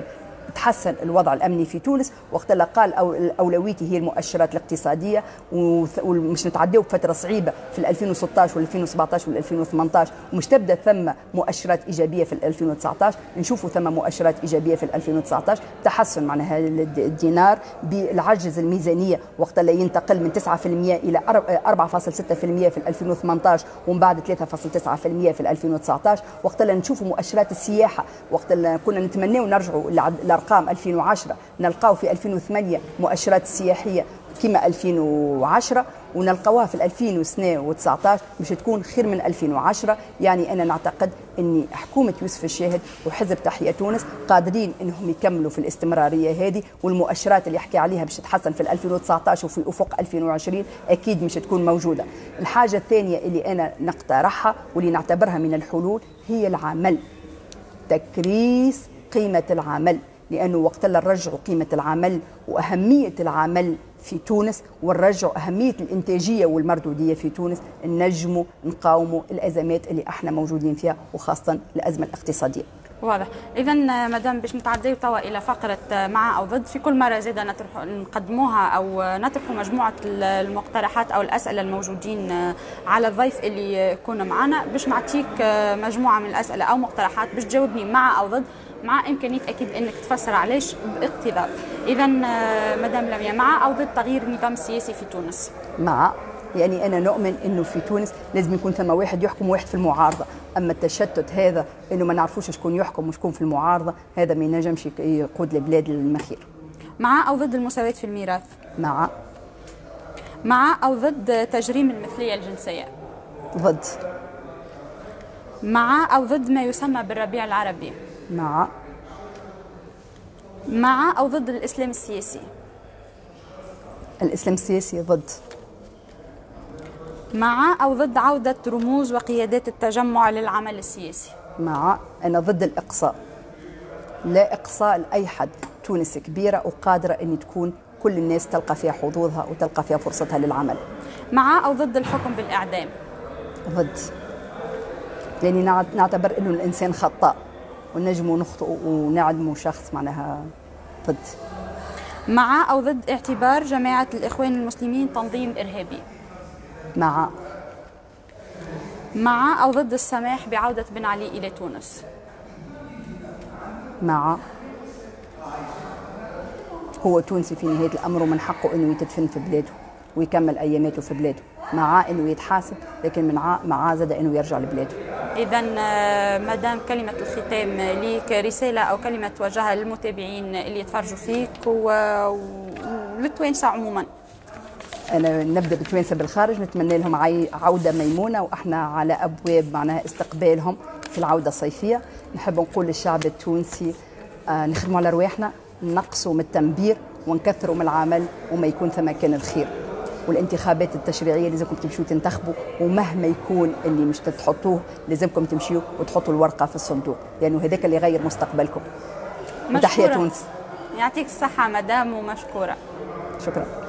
تحسن الوضع الامني في تونس، وقت اللي قال أو اولويتي هي المؤشرات الاقتصاديه، ومش نتعداو بفتره صعيبه في ألفين وستطاش وألفين وسبعطاش وألفين وثمنطاش، ومش تبدا ثم مؤشرات ايجابيه في ألفين وتسعطاش، نشوفوا ثم مؤشرات ايجابيه في ألفين وتسعطاش، تحسن معناها الدينار بالعجز الميزانيه وقت اللي ينتقل من تسعة بالمئة الى أربعة فاصلة ستة بالمئة في ألفين وثمنطاش، ومن بعد ثلاثة فاصلة تسعة بالمئة في ألفين وتسعطاش، وقت اللي نشوفوا مؤشرات السياحه، وقت اللي كنا نتمناو نرجعوا لارقام ألفين وعشرة، نلقاو في ألفين وثمانية مؤشرات السياحيه كما ألفين وعشرة، ونلقاوها في ألفين وتسعطاش باش تكون خير من ألفين وعشرة. يعني انا نعتقد ان حكومه يوسف الشاهد وحزب تحيا تونس قادرين انهم يكملوا في الاستمراريه هذه، والمؤشرات اللي يحكي عليها باش تتحسن في ألفين وتسعطاش وفي افق ألفين وعشرين اكيد مش تكون موجوده. الحاجه الثانيه اللي انا نقترحها واللي نعتبرها من الحلول هي العمل، تكريس قيمه العمل، لانه وقت اللي نرجعوا قيمه العمل واهميه العمل في تونس ونرجعوا أهمية الإنتاجية والمردودية في تونس، نجموا نقاوموا الأزمات اللي احنا موجودين فيها، وخاصة الأزمة الاقتصادية. واضح. إذا مدام باش نتعداو توا إلى فقرة مع أو ضد، في كل مرة زيادة نطرح نقدموها أو نطرحوا مجموعة المقترحات أو الأسئلة الموجودين على الضيف اللي يكون معنا، باش نعطيك مجموعة من الأسئلة أو مقترحات باش تجاوبني مع أو ضد، مع إمكانية أكيد أنك تفسر علاش باقتضاب. إذا مدام لميا، مع أو ضد تغيير النظام السياسي في تونس؟ مع، يعني أنا نؤمن أنه في تونس لازم يكون ثم واحد يحكم وواحد في المعارضة، أما التشتت هذا أنه ما نعرفوش شكون يحكم وشكون في المعارضة، هذا ما ينجمش يقود البلاد للمخير. مع أو ضد المساواة في الميراث؟ مع. مع أو ضد تجريم المثلية الجنسية؟ ضد. مع أو ضد ما يسمى بالربيع العربي؟ مع. مع أو ضد الإسلام السياسي؟ الإسلام السياسي ضد. مع أو ضد عودة رموز وقيادات التجمع للعمل السياسي؟ مع. أنا ضد الإقصاء، لا إقصاء لأي حد. تونس كبيرة وقادرة أن تكون كل الناس تلقى فيها حظوظها وتلقى فيها فرصتها للعمل. مع أو ضد الحكم بالإعدام؟ ضد، لأني نعتبر أنه الإنسان خطاء ونجموا نخطئ ونعدموا شخص، معناها ضد. مع أو ضد اعتبار جماعة الإخوان المسلمين تنظيم إرهابي؟ مع. مع أو ضد السماح بعودة بن علي إلى تونس؟ مع. هو تونسي في نهاية الأمر ومن حقه أنه يتدفن في بلاده ويكمل أياماته في بلاده، مع أنه يتحاسب، لكن من مع زاد أنه يرجع لبلاده. إذا مدام كلمة الختام ليك، رسالة أو كلمة توجهها للمتابعين اللي يتفرجوا فيك وللتوانسة عموما؟ أنا نبدأ بالتوانسة بالخارج، نتمنى لهم عودة ميمونة، وإحنا على أبواب معناها استقبالهم في العودة الصيفية. نحب نقول للشعب التونسي آه نخدموا على رواحنا، نقصوا من التنبير ونكثروا من العمل، وما يكون ثم كان الخير. والانتخابات التشريعيه لازمكم تمشوا تنتخبوا، ومهما يكون اللي مش تحطوه لازمكم تمشيوا وتحطوا الورقه في الصندوق، لانه يعني هذاك اللي يغير مستقبلكم. تحية تونس. يعطيك الصحه مدام ومشكوره. شكرا.